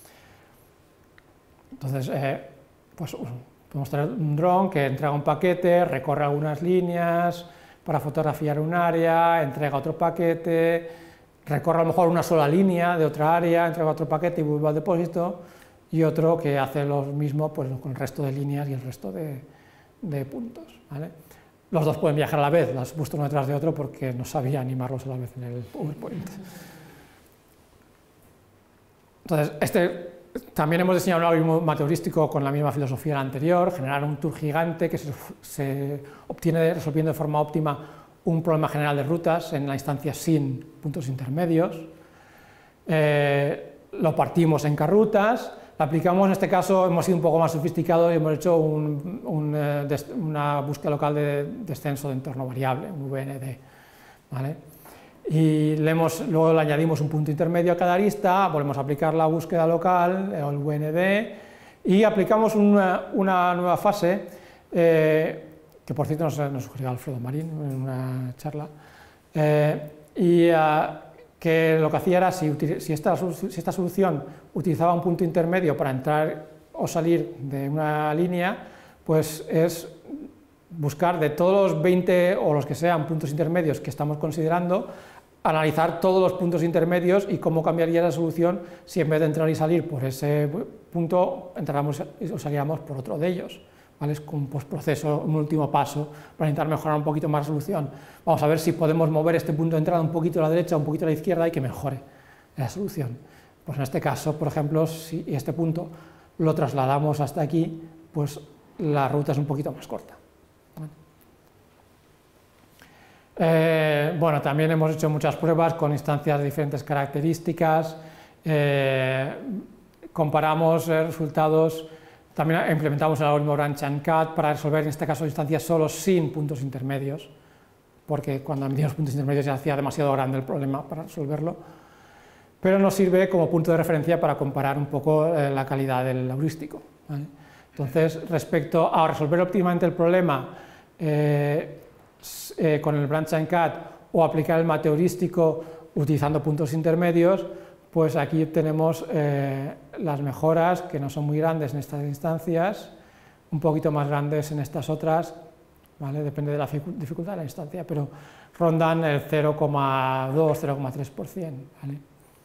Speaker 2: Entonces, pues podemos tener un dron que entrega un paquete, recorre algunas líneas para fotografiar un área, entrega otro paquete, recorre a lo mejor una sola línea de otra área, entrega otro paquete y vuelve al depósito, y otro que hace lo mismo pues, con el resto de líneas y el resto de puntos, ¿vale? Los dos pueden viajar a la vez, las he puesto uno detrás de otro porque no sabía animarlos a la vez en el PowerPoint. Entonces, también hemos diseñado un algoritmo mateurístico con la misma filosofía del anterior, generar un tour gigante que se obtiene resolviendo de forma óptima un problema general de rutas en la instancia sin puntos intermedios. Lo partimos en k-rutas, lo aplicamos, en este caso hemos sido un poco más sofisticados y hemos hecho una búsqueda local de descenso de entorno variable, un VND, ¿vale? Y luego le añadimos un punto intermedio a cada arista, volvemos a aplicar la búsqueda local, o el VND, y aplicamos una nueva fase, que por cierto nos sugirió Alfredo Marín en una charla, que lo que hacía era, si esta solución utilizaba un punto intermedio para entrar o salir de una línea, pues es buscar de todos los 20 o los que sean puntos intermedios que estamos considerando, analizar todos los puntos intermedios y cómo cambiaría la solución si en vez de entrar y salir por ese punto, entráramos o salíamos por otro de ellos, ¿vale? Es un postproceso, un último paso para intentar mejorar un poquito más la solución. Vamos a ver si podemos mover este punto de entrada un poquito a la derecha, un poquito a la izquierda y que mejore la solución. Pues en este caso, por ejemplo, si este punto lo trasladamos hasta aquí, pues la ruta es un poquito más corta. Bueno, también hemos hecho muchas pruebas con instancias de diferentes características, comparamos resultados, también implementamos el algoritmo Branch and Cut para resolver en este caso instancias solo sin puntos intermedios, porque cuando metíamos puntos intermedios ya hacía demasiado grande el problema para resolverlo, pero nos sirve como punto de referencia para comparar un poco la calidad del heurístico, ¿vale? Entonces, respecto a resolver óptimamente el problema con el Branch and Cut o aplicar el mateurístico utilizando puntos intermedios, pues aquí tenemos las mejoras, que no son muy grandes en estas instancias, un poquito más grandes en estas otras, ¿vale? Depende de la dificultad de la instancia, pero rondan el 0,2-0,3%. ¿Vale?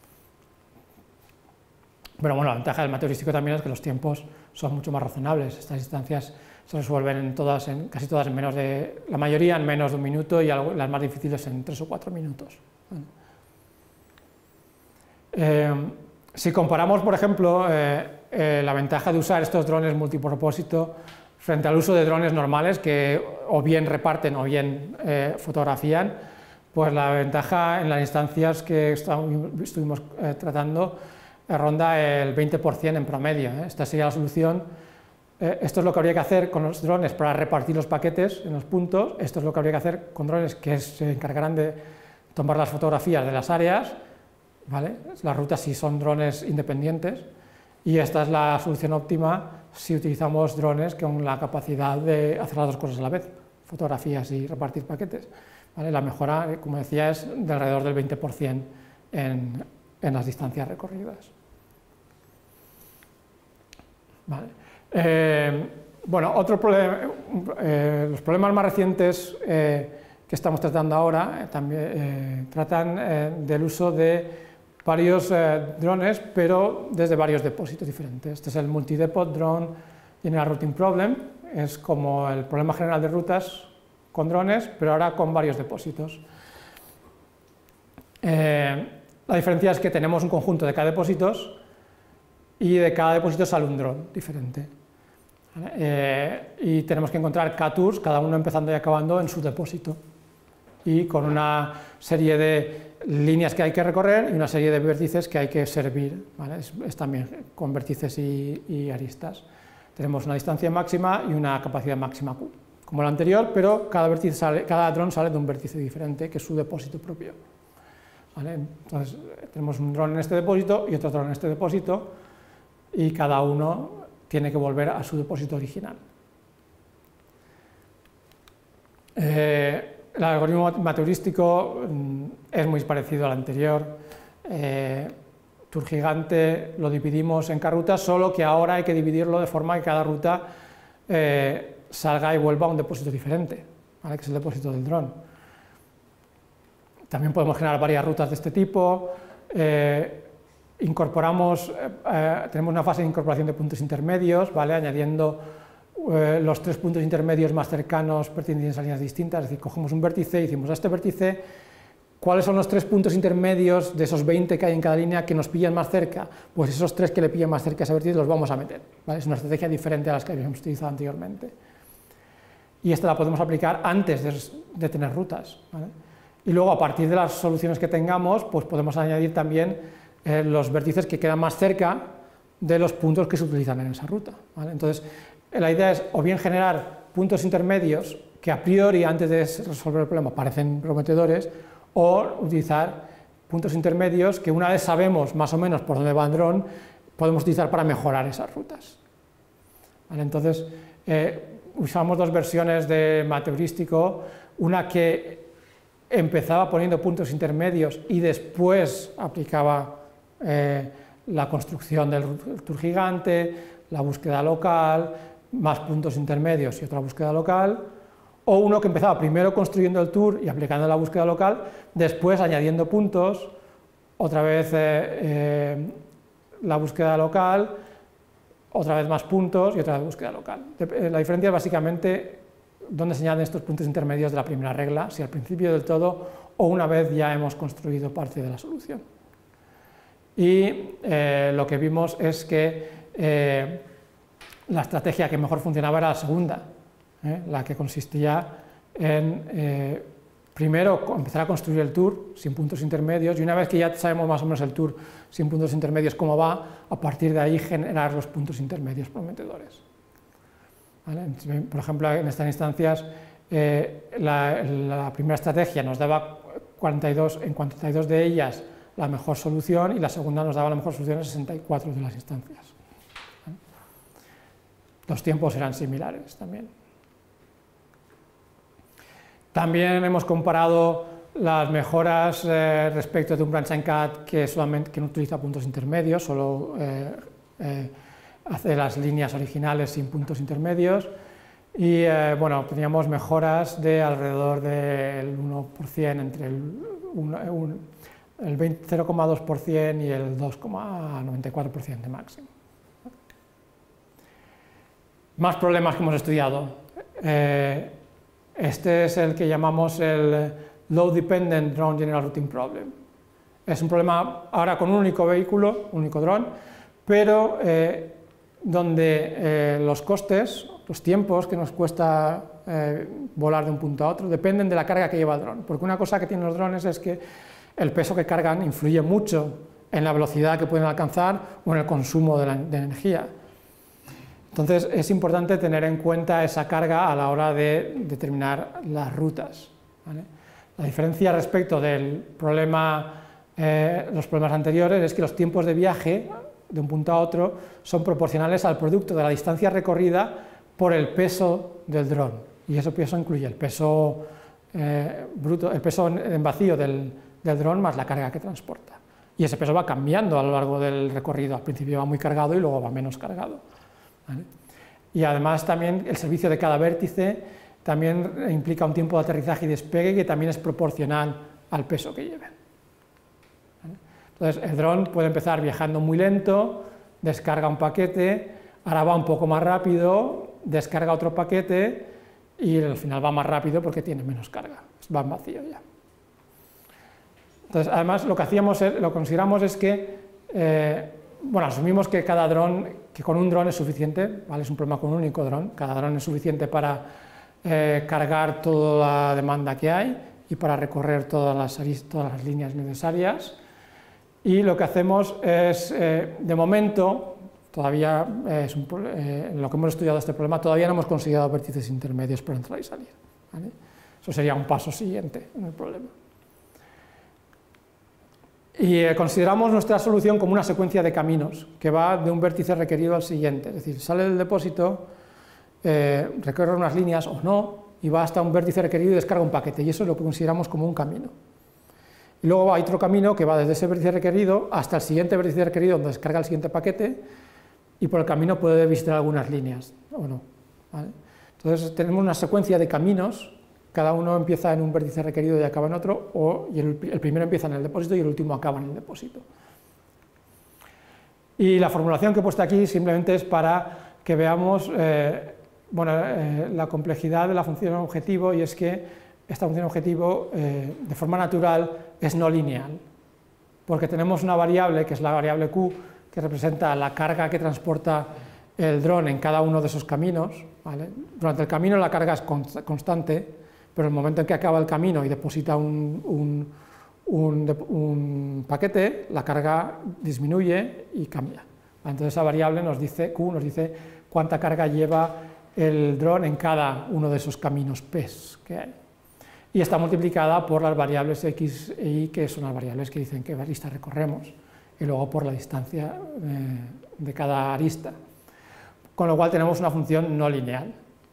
Speaker 2: Pero bueno, la ventaja del mate heurístico también es que los tiempos son mucho más razonables. Estas instancias se resuelven casi todas en menos de, la mayoría en menos de 1 minuto y las más difíciles en 3 o 4 minutos. Si comparamos, por ejemplo, la ventaja de usar estos drones multipropósito frente al uso de drones normales que o bien reparten o bien fotografían, pues la ventaja en las instancias que estuvimos tratando ronda el 20% en promedio. Esta sería la solución. Esto es lo que habría que hacer con los drones para repartir los paquetes en los puntos. Esto es lo que habría que hacer con drones que se encargarán de tomar las fotografías de las áreas, ¿vale? Las rutas si son drones independientes, y esta es la solución óptima si utilizamos drones con la capacidad de hacer las dos cosas a la vez, fotografías y repartir paquetes, ¿vale? La mejora, como decía, es de alrededor del 20% en las distancias recorridas. Vale. Bueno, otro problema, los problemas más recientes que estamos tratando ahora también tratan del uso de varios drones, pero desde varios depósitos diferentes. Este es el Multi-Depot Drone General Routing Problem, es como el problema general de rutas con drones, pero ahora con varios depósitos. La diferencia es que tenemos un conjunto de cada depósitos y de cada depósito sale un dron diferente. Y tenemos que encontrar K-tours, cada uno empezando y acabando en su depósito, y con una serie de líneas que hay que recorrer y una serie de vértices que hay que servir, ¿vale? Es también con vértices y aristas. Tenemos una distancia máxima y una capacidad máxima Q, como el anterior, pero cada dron sale de un vértice diferente, que es su depósito propio. ¿Vale? Entonces, tenemos un dron en este depósito y otro dron en este depósito, y cada uno tiene que volver a su depósito original. El algoritmo mateurístico es muy parecido al anterior. Tour gigante lo dividimos en cada ruta, solo que ahora hay que dividirlo de forma que cada ruta salga y vuelva a un depósito diferente, ¿vale? Que es el depósito del dron. También podemos generar varias rutas de este tipo. Tenemos una fase de incorporación de puntos intermedios, ¿vale? Añadiendo los 3 puntos intermedios más cercanos pertenecientes a líneas distintas, es decir, cogemos un vértice y decimos a este vértice, ¿cuáles son los 3 puntos intermedios de esos 20 que hay en cada línea que nos pillan más cerca? Pues esos 3 que le pillan más cerca a ese vértice los vamos a meter, ¿vale? Es una estrategia diferente a las que habíamos utilizado anteriormente. Y esta la podemos aplicar antes de tener rutas, ¿vale? Y luego, a partir de las soluciones que tengamos, pues podemos añadir también los vértices que quedan más cerca de los puntos que se utilizan en esa ruta, ¿vale? Entonces, la idea es o bien generar puntos intermedios que a priori, antes de resolver el problema, parecen prometedores, o utilizar puntos intermedios que una vez sabemos más o menos por dónde va el dron, podemos utilizar para mejorar esas rutas, ¿vale? Entonces, usamos 2 versiones de mateurístico, una que empezaba poniendo puntos intermedios y después aplicaba la construcción del tour gigante, la búsqueda local, más puntos intermedios y otra búsqueda local, o uno que empezaba primero construyendo el tour y aplicando la búsqueda local, después añadiendo puntos, otra vez la búsqueda local, otra vez más puntos y otra vez búsqueda local. La diferencia es básicamente dónde se añaden estos puntos intermedios de la primera regla, si al principio del todo o una vez ya hemos construido parte de la solución. Y lo que vimos es que la estrategia que mejor funcionaba era la segunda, la que consistía en primero empezar a construir el tour sin puntos intermedios, y una vez que ya sabemos más o menos el tour sin puntos intermedios cómo va, a partir de ahí generar los puntos intermedios prometedores, ¿vale? Por ejemplo, en estas instancias la primera estrategia nos daba 42, en 42 de ellas la mejor solución, y la segunda nos daba la mejor solución en 64 de las instancias. Los tiempos eran similares también. También hemos comparado las mejoras respecto de un branch and cut que no utiliza puntos intermedios, solo hace las líneas originales sin puntos intermedios. Y bueno, teníamos mejoras de alrededor del 1%, entre el 0,2% y el 2,94% de máximo. Más problemas que hemos estudiado. Este es el que llamamos el Load Dependent Drone General Routing Problem. Es un problema ahora con un único vehículo, un único dron, pero donde los costes, los tiempos que nos cuesta volar de un punto a otro, dependen de la carga que lleva el dron. Porque una cosa que tienen los drones es que el peso que cargan influye mucho en la velocidad que pueden alcanzar o en el consumo de energía. Entonces es importante tener en cuenta esa carga a la hora de determinar las rutas, ¿vale? La diferencia respecto del problema, los problemas anteriores es que los tiempos de viaje de un punto a otro son proporcionales al producto de la distancia recorrida por el peso del dron, y ese peso incluye el peso bruto, el peso en vacío del dron más la carga que transporta, y ese peso va cambiando a lo largo del recorrido. Al principio va muy cargado y luego va menos cargado, ¿vale? Y además también el servicio de cada vértice también implica un tiempo de aterrizaje y despegue que también es proporcional al peso que lleve, ¿vale? Entonces el dron puede empezar viajando muy lento, descarga un paquete, ahora va un poco más rápido, descarga otro paquete y al final va más rápido porque tiene menos carga, va en vacío ya. Entonces, además, lo que hacíamos, lo consideramos es que, bueno, asumimos que cada dron, que con un dron es suficiente, ¿vale? Es un problema con un único dron, cada dron es suficiente para cargar toda la demanda que hay y para recorrer todas las líneas necesarias. Y lo que hacemos es, de momento, todavía, en lo que hemos estudiado este problema, todavía no hemos considerado vértices intermedios por entrar y salir, ¿vale? Eso sería un paso siguiente en el problema. Y consideramos nuestra solución como una secuencia de caminos que va de un vértice requerido al siguiente, es decir, sale del depósito, recorre unas líneas o no, y va hasta un vértice requerido y descarga un paquete, y eso es lo que consideramos como un camino. Y luego hay otro camino que va desde ese vértice requerido hasta el siguiente vértice requerido donde descarga el siguiente paquete, y por el camino puede visitar algunas líneas o no, ¿vale? Entonces tenemos una secuencia de caminos. Cada uno empieza en un vértice requerido y acaba en otro, y el primero empieza en el depósito y el último acaba en el depósito. Y la formulación que he puesto aquí simplemente es para que veamos la complejidad de la función objetivo, y es que esta función objetivo de forma natural es no lineal, porque tenemos una variable que es la variable Q, que representa la carga que transporta el dron en cada uno de esos caminos, ¿vale? Durante el camino la carga es constante, pero en el momento en que acaba el camino y deposita un paquete, la carga disminuye y cambia. Entonces esa variable nos dice, Q nos dice cuánta carga lleva el dron en cada uno de esos caminos PES que hay. Y está multiplicada por las variables X e Y, que son las variables que dicen qué arista recorremos, y luego por la distancia de cada arista. Con lo cual tenemos una función no lineal.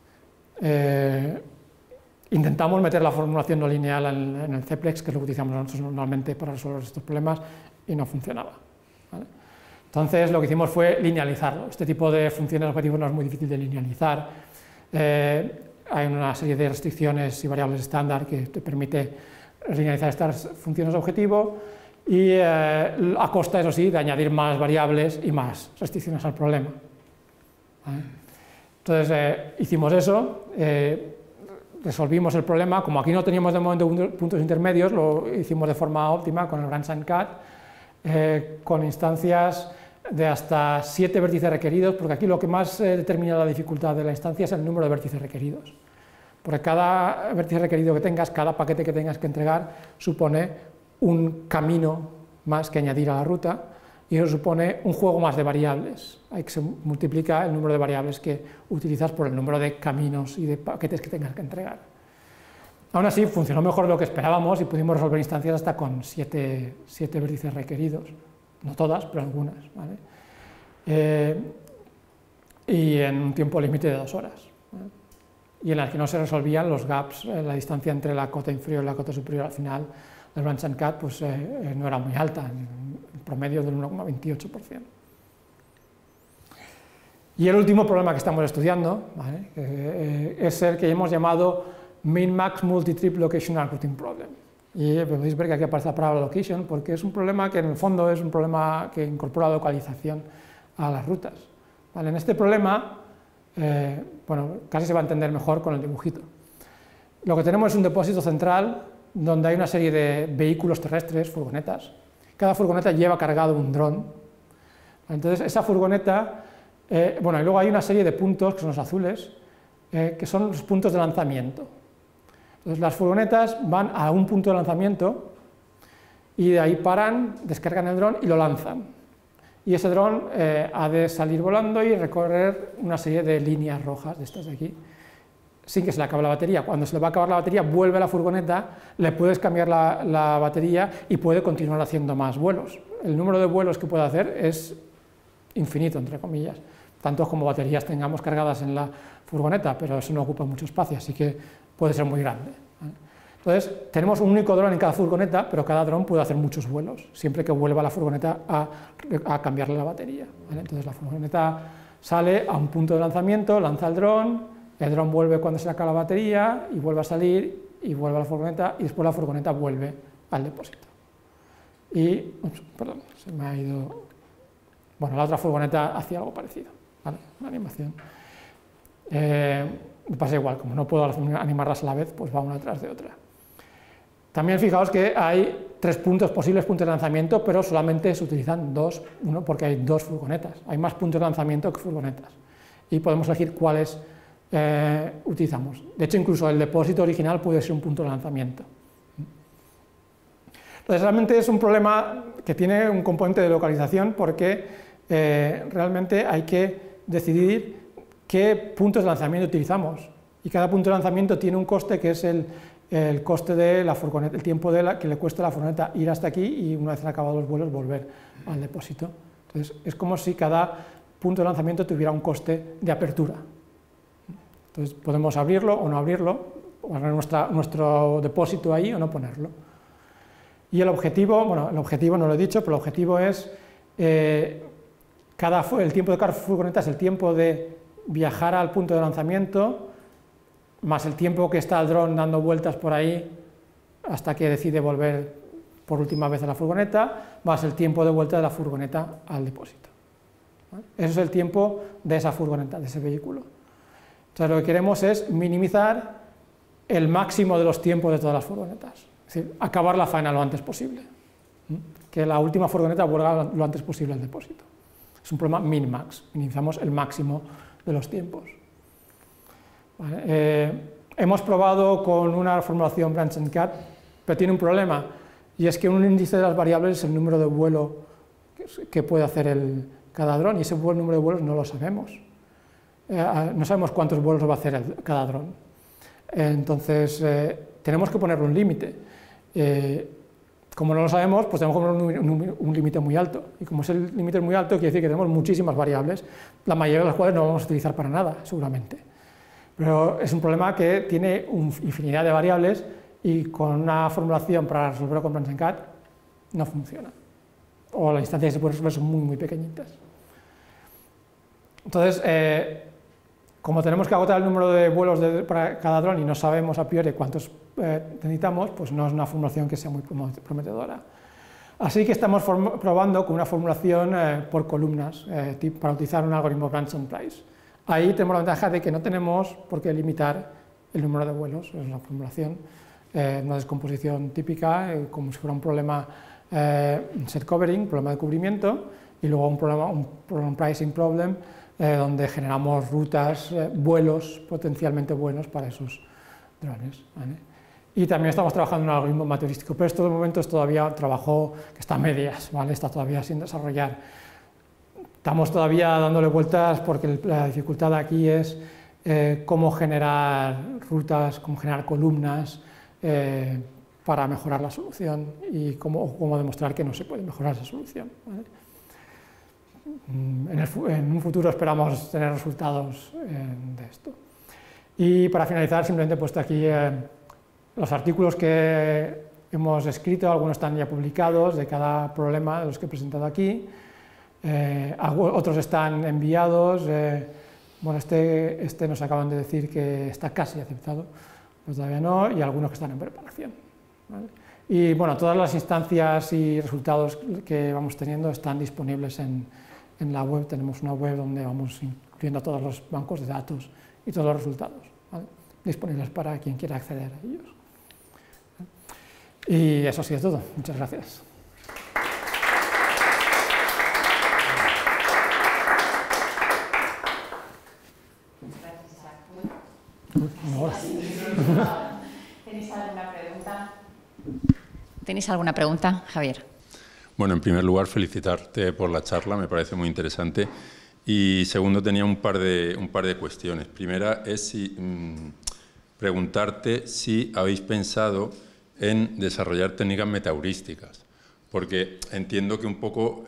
Speaker 2: Intentamos meter la formulación no lineal en el CPLEX, que es lo que utilizamos nosotros normalmente para resolver estos problemas, y no funcionaba, ¿vale? Entonces lo que hicimos fue linealizarlo. Este tipo de funciones objetivos no es muy difícil de linealizar. Hay una serie de restricciones y variables estándar que te permite linealizar estas funciones objetivo, y a costa, eso sí, de añadir más variables y más restricciones al problema, ¿vale? Entonces hicimos eso. Resolvimos el problema. Como aquí no teníamos de momento puntos intermedios, lo hicimos de forma óptima con el branch and cut, con instancias de hasta 7 vértices requeridos, porque aquí lo que más determina la dificultad de la instancia es el número de vértices requeridos. Porque cada vértice requerido que tengas, cada paquete que tengas que entregar, supone un camino más que añadir a la ruta, y eso supone un juego más de variables. Hay que se multiplica el número de variables que utilizas por el número de caminos y de paquetes que tengas que entregar. Aún así, funcionó mejor de lo que esperábamos y pudimos resolver instancias hasta con 7 vértices requeridos. No todas, pero algunas, ¿vale? Y en un tiempo límite de 2 horas, ¿vale? y en las que no se resolvían los gaps, la distancia entre la cota inferior y la cota superior al final del branch and cut pues, no era muy alta, en promedio del 1,28%. Y el último problema que estamos estudiando, ¿vale? Es el que hemos llamado Min-Max Multi-Trip Locational Routing Problem. Y podéis ver que aquí aparece la palabra location porque es un problema que en el fondo es un problema que incorpora localización a las rutas. ¿Vale? En este problema, bueno, casi se va a entender mejor con el dibujito. Lo que tenemos es un depósito central donde hay una serie de vehículos terrestres, furgonetas. Cada furgoneta lleva cargado un dron. Entonces, esa furgoneta, bueno, y luego hay una serie de puntos, que son los azules, que son los puntos de lanzamiento. Entonces, las furgonetas van a un punto de lanzamiento y de ahí paran, descargan el dron y lo lanzan. Y ese dron ha de salir volando y recorrer una serie de líneas rojas, de estas de aquí, sin que se le acabe la batería. Cuando se le va a acabar la batería, vuelve a la furgoneta, le puedes cambiar la batería y puede continuar haciendo más vuelos. El número de vuelos que puede hacer es infinito, entre comillas, tantos como baterías tengamos cargadas en la furgoneta, pero eso no ocupa mucho espacio, así que puede ser muy grande. Entonces, tenemos un único dron en cada furgoneta, pero cada dron puede hacer muchos vuelos, siempre que vuelva la furgoneta a cambiarle la batería. ¿Vale? Entonces, la furgoneta sale a un punto de lanzamiento, lanza el dron vuelve cuando se le acaba la batería, y vuelve a salir, y vuelve a la furgoneta, y después la furgoneta vuelve al depósito. Y, perdón, se me ha ido... Bueno, la otra furgoneta hacía algo parecido, ¿vale? Una animación. Pasa igual, como no puedo animarlas a la vez, pues va una detrás de otra. También fijaos que hay 3 posibles puntos de lanzamiento, pero solamente se utilizan 2, uno porque hay 2 furgonetas. Hay más puntos de lanzamiento que furgonetas. Y podemos elegir cuáles utilizamos. De hecho, incluso el depósito original puede ser un punto de lanzamiento. Entonces, realmente es un problema que tiene un componente de localización porque realmente hay que decidir qué puntos de lanzamiento utilizamos, y cada punto de lanzamiento tiene un coste que es el coste de la furgoneta, el tiempo que le cuesta a la furgoneta ir hasta aquí y una vez acabados los vuelos volver al depósito. Entonces es como si cada punto de lanzamiento tuviera un coste de apertura. Entonces podemos abrirlo o no abrirlo, poner nuestro depósito ahí o no ponerlo. Y el objetivo, bueno, el objetivo no lo he dicho, pero el objetivo es el tiempo de cada furgoneta es el tiempo de viajar al punto de lanzamiento, más el tiempo que está el dron dando vueltas por ahí hasta que decide volver por última vez a la furgoneta, más el tiempo de vuelta de la furgoneta al depósito. ¿Vale? Eso es el tiempo de esa furgoneta, de ese vehículo. Entonces lo que queremos es minimizar el máximo de los tiempos de todas las furgonetas, es decir, acabar la faena lo antes posible, que la última furgoneta vuelva lo antes posible al depósito. Es un problema min-max, minimizamos el máximo de los tiempos. Vale. Hemos probado con una formulación branch and cut, pero tiene un problema, y es que un índice de las variables es el número de vuelo que puede hacer cada dron, y ese número de vuelos no lo sabemos. No sabemos cuántos vuelos va a hacer cada dron. Entonces, tenemos que ponerle un límite. Como no lo sabemos, pues tenemos que poner un límite muy alto. Y como ese límite es muy alto, quiere decir que tenemos muchísimas variables, la mayoría de las cuales no vamos a utilizar para nada, seguramente. Pero es un problema que tiene infinidad de variables y con una formulación para resolverlo con branch and cut no funciona. O las instancias que se pueden resolver son muy, muy pequeñitas. Entonces, como tenemos que agotar el número de vuelos para cada dron y no sabemos a priori cuántos necesitamos, pues no es una formulación que sea muy prometedora. Así que estamos probando con una formulación por columnas para utilizar un algoritmo branch and price. Ahí tenemos la ventaja de que no tenemos por qué limitar el número de vuelos, es una formulación, una descomposición típica, como si fuera un problema set covering, problema de cubrimiento, y luego un pricing problem, donde generamos rutas, vuelos potencialmente buenos para esos drones. ¿Vale? Y también estamos trabajando en un algoritmo materialístico, pero esto de momento es todavía un trabajo que está a medias, ¿vale? Está todavía sin desarrollar. Estamos todavía dándole vueltas porque la dificultad aquí es cómo generar rutas, cómo generar columnas para mejorar la solución y cómo demostrar que no se puede mejorar esa solución. ¿Vale? En un futuro esperamos tener resultados de esto. Y para finalizar, simplemente he puesto aquí los artículos que hemos escrito, algunos están ya publicados de cada problema de los que he presentado aquí, otros están enviados, bueno, este nos acaban de decir que está casi aceptado, pues todavía no, y algunos que están en preparación, ¿vale? Y bueno, todas las instancias y resultados que vamos teniendo están disponibles en la web. Tenemos una web donde vamos incluyendo todos los bancos de datos y todos los resultados, ¿vale? Disponibles para quien quiera acceder a ellos. Y eso ha sido todo. Muchas gracias.
Speaker 1: ¿Tenéis alguna pregunta? ¿Tenéis alguna pregunta, Javier?
Speaker 3: Bueno, en primer lugar, felicitarte por la charla, me parece muy interesante. Y segundo, tenía un par de cuestiones. Primera es preguntarte si habéis pensado en desarrollar técnicas metaheurísticas, porque entiendo que un poco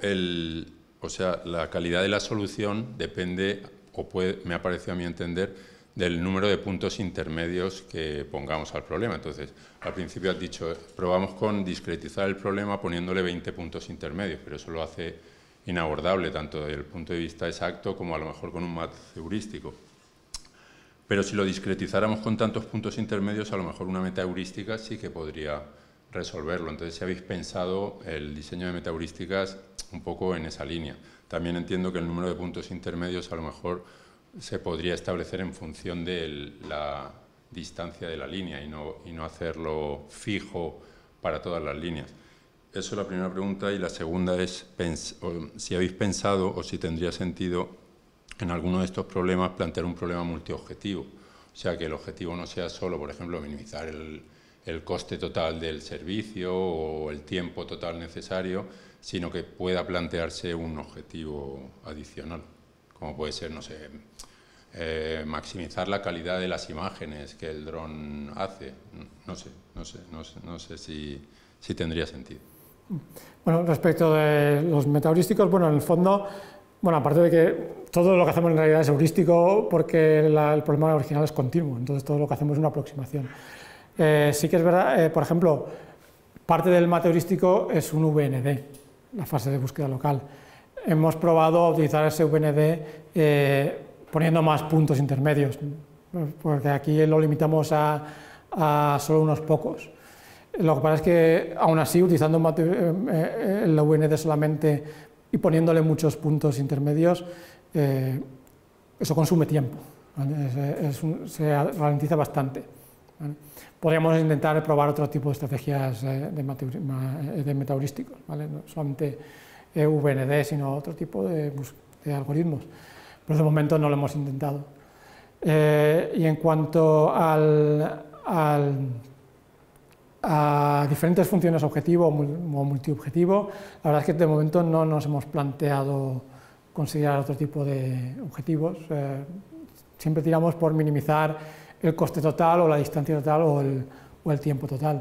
Speaker 3: la calidad de la solución depende, me ha parecido a mí entender, del número de puntos intermedios que pongamos al problema. Entonces, al principio has dicho, probamos con discretizar el problema poniéndole 20 puntos intermedios, pero eso lo hace inabordable, tanto desde el punto de vista exacto como a lo mejor con un math heurístico. Pero si lo discretizáramos con tantos puntos intermedios, a lo mejor una metaheurística sí que podría resolverlo. Entonces, si habéis pensado el diseño de metaheurísticas un poco en esa línea. También entiendo que el número de puntos intermedios a lo mejor se podría establecer en función de la distancia de la línea y no hacerlo fijo para todas las líneas. Eso es la primera pregunta. Y la segunda es si habéis pensado o si tendría sentido en alguno de estos problemas plantear un problema multiobjetivo. O sea, que el objetivo no sea solo, por ejemplo, minimizar el coste total del servicio o el tiempo total necesario, sino que pueda plantearse un objetivo adicional, como puede ser, no sé, maximizar la calidad de las imágenes que el dron hace. No sé si tendría sentido.
Speaker 2: Bueno, respecto de los metaheurísticos, bueno, en el fondo, bueno, aparte de que todo lo que hacemos en realidad es heurístico porque el problema original es continuo, entonces todo lo que hacemos es una aproximación. Sí que es verdad, por ejemplo, parte del mate heurístico es un VND, la fase de búsqueda local. Hemos probado a utilizar ese VND poniendo más puntos intermedios, porque aquí lo limitamos a solo unos pocos. Lo que pasa es que, aún así, utilizando el VND solamente y poniéndole muchos puntos intermedios, eso consume tiempo, ¿vale? Se ralentiza bastante, ¿vale? Podríamos intentar probar otro tipo de estrategias de metaheurísticos, ¿vale? No solamente VND, sino otro tipo de algoritmos. Pero de momento no lo hemos intentado. Y en cuanto a diferentes funciones objetivo o multiobjetivo, la verdad es que de momento no nos hemos planteado considerar otro tipo de objetivos. Siempre tiramos por minimizar el coste total o la distancia total o el tiempo total.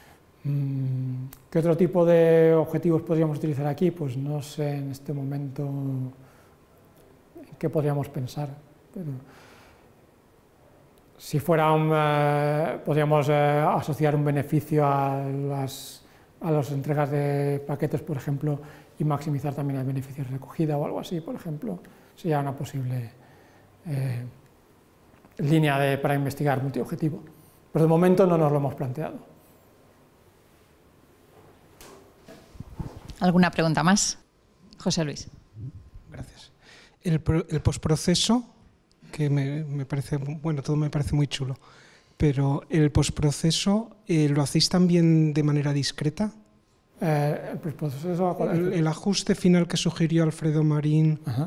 Speaker 2: ¿Qué otro tipo de objetivos podríamos utilizar aquí? Pues no sé en este momento qué podríamos pensar. Pero si fuera podríamos asociar un beneficio a las entregas de paquetes, por ejemplo, y maximizar también el beneficio de recogida o algo así, por ejemplo, sería una posible línea para investigar multiobjetivo. Pero de momento no nos lo hemos planteado.
Speaker 1: ¿Alguna pregunta más? José Luis.
Speaker 4: Gracias. El postproceso, que me parece, bueno, todo me parece muy chulo, pero el postproceso, ¿lo hacéis también de manera discreta? El ajuste final que sugirió Alfredo Marín.
Speaker 2: Ajá.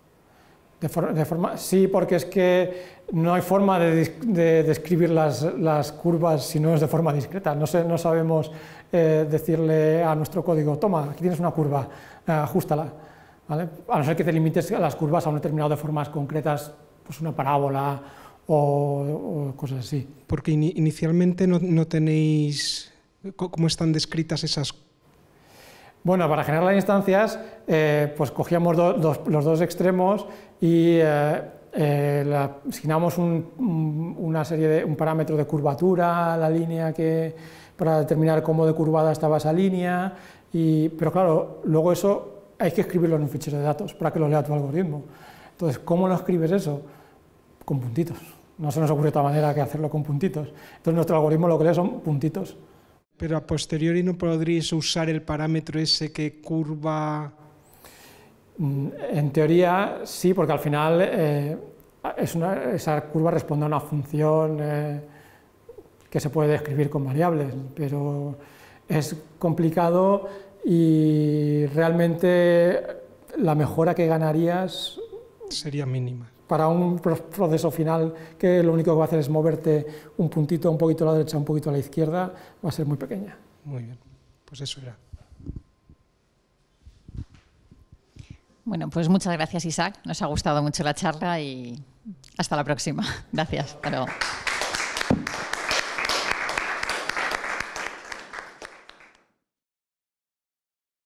Speaker 2: Sí, porque es que no hay forma de describir las curvas si no es de forma discreta. No sabemos decirle a nuestro código, toma, aquí tienes una curva, ajústala, ¿vale? A no ser que te limites a las curvas a un determinado de formas concretas, pues una parábola o cosas así.
Speaker 4: Porque inicialmente no tenéis cómo están descritas esas.
Speaker 2: Bueno, para generar las instancias, pues cogíamos los dos extremos y asignamos un parámetro de curvatura a la línea para determinar cómo de curvada estaba esa línea, pero claro, luego eso hay que escribirlo en un fichero de datos para que lo lea tu algoritmo. Entonces, ¿cómo lo escribes eso? Con puntitos. No se nos ocurre otra manera que hacerlo con puntitos. Entonces, nuestro algoritmo lo que lee son puntitos.
Speaker 4: Pero a posteriori no podríais usar el parámetro ese que curva...
Speaker 2: En teoría sí, porque al final esa curva responde a una función que se puede describir con variables, pero es complicado y realmente la mejora que ganarías
Speaker 4: sería mínima.
Speaker 2: Para un proceso final que lo único que va a hacer es moverte un puntito, un poquito a la derecha, un poquito a la izquierda, va a ser muy pequeña.
Speaker 4: Muy bien, pues eso era.
Speaker 1: Bueno, pues muchas gracias, Isaac. Nos ha gustado mucho la charla y hasta la próxima. Gracias. Hasta luego.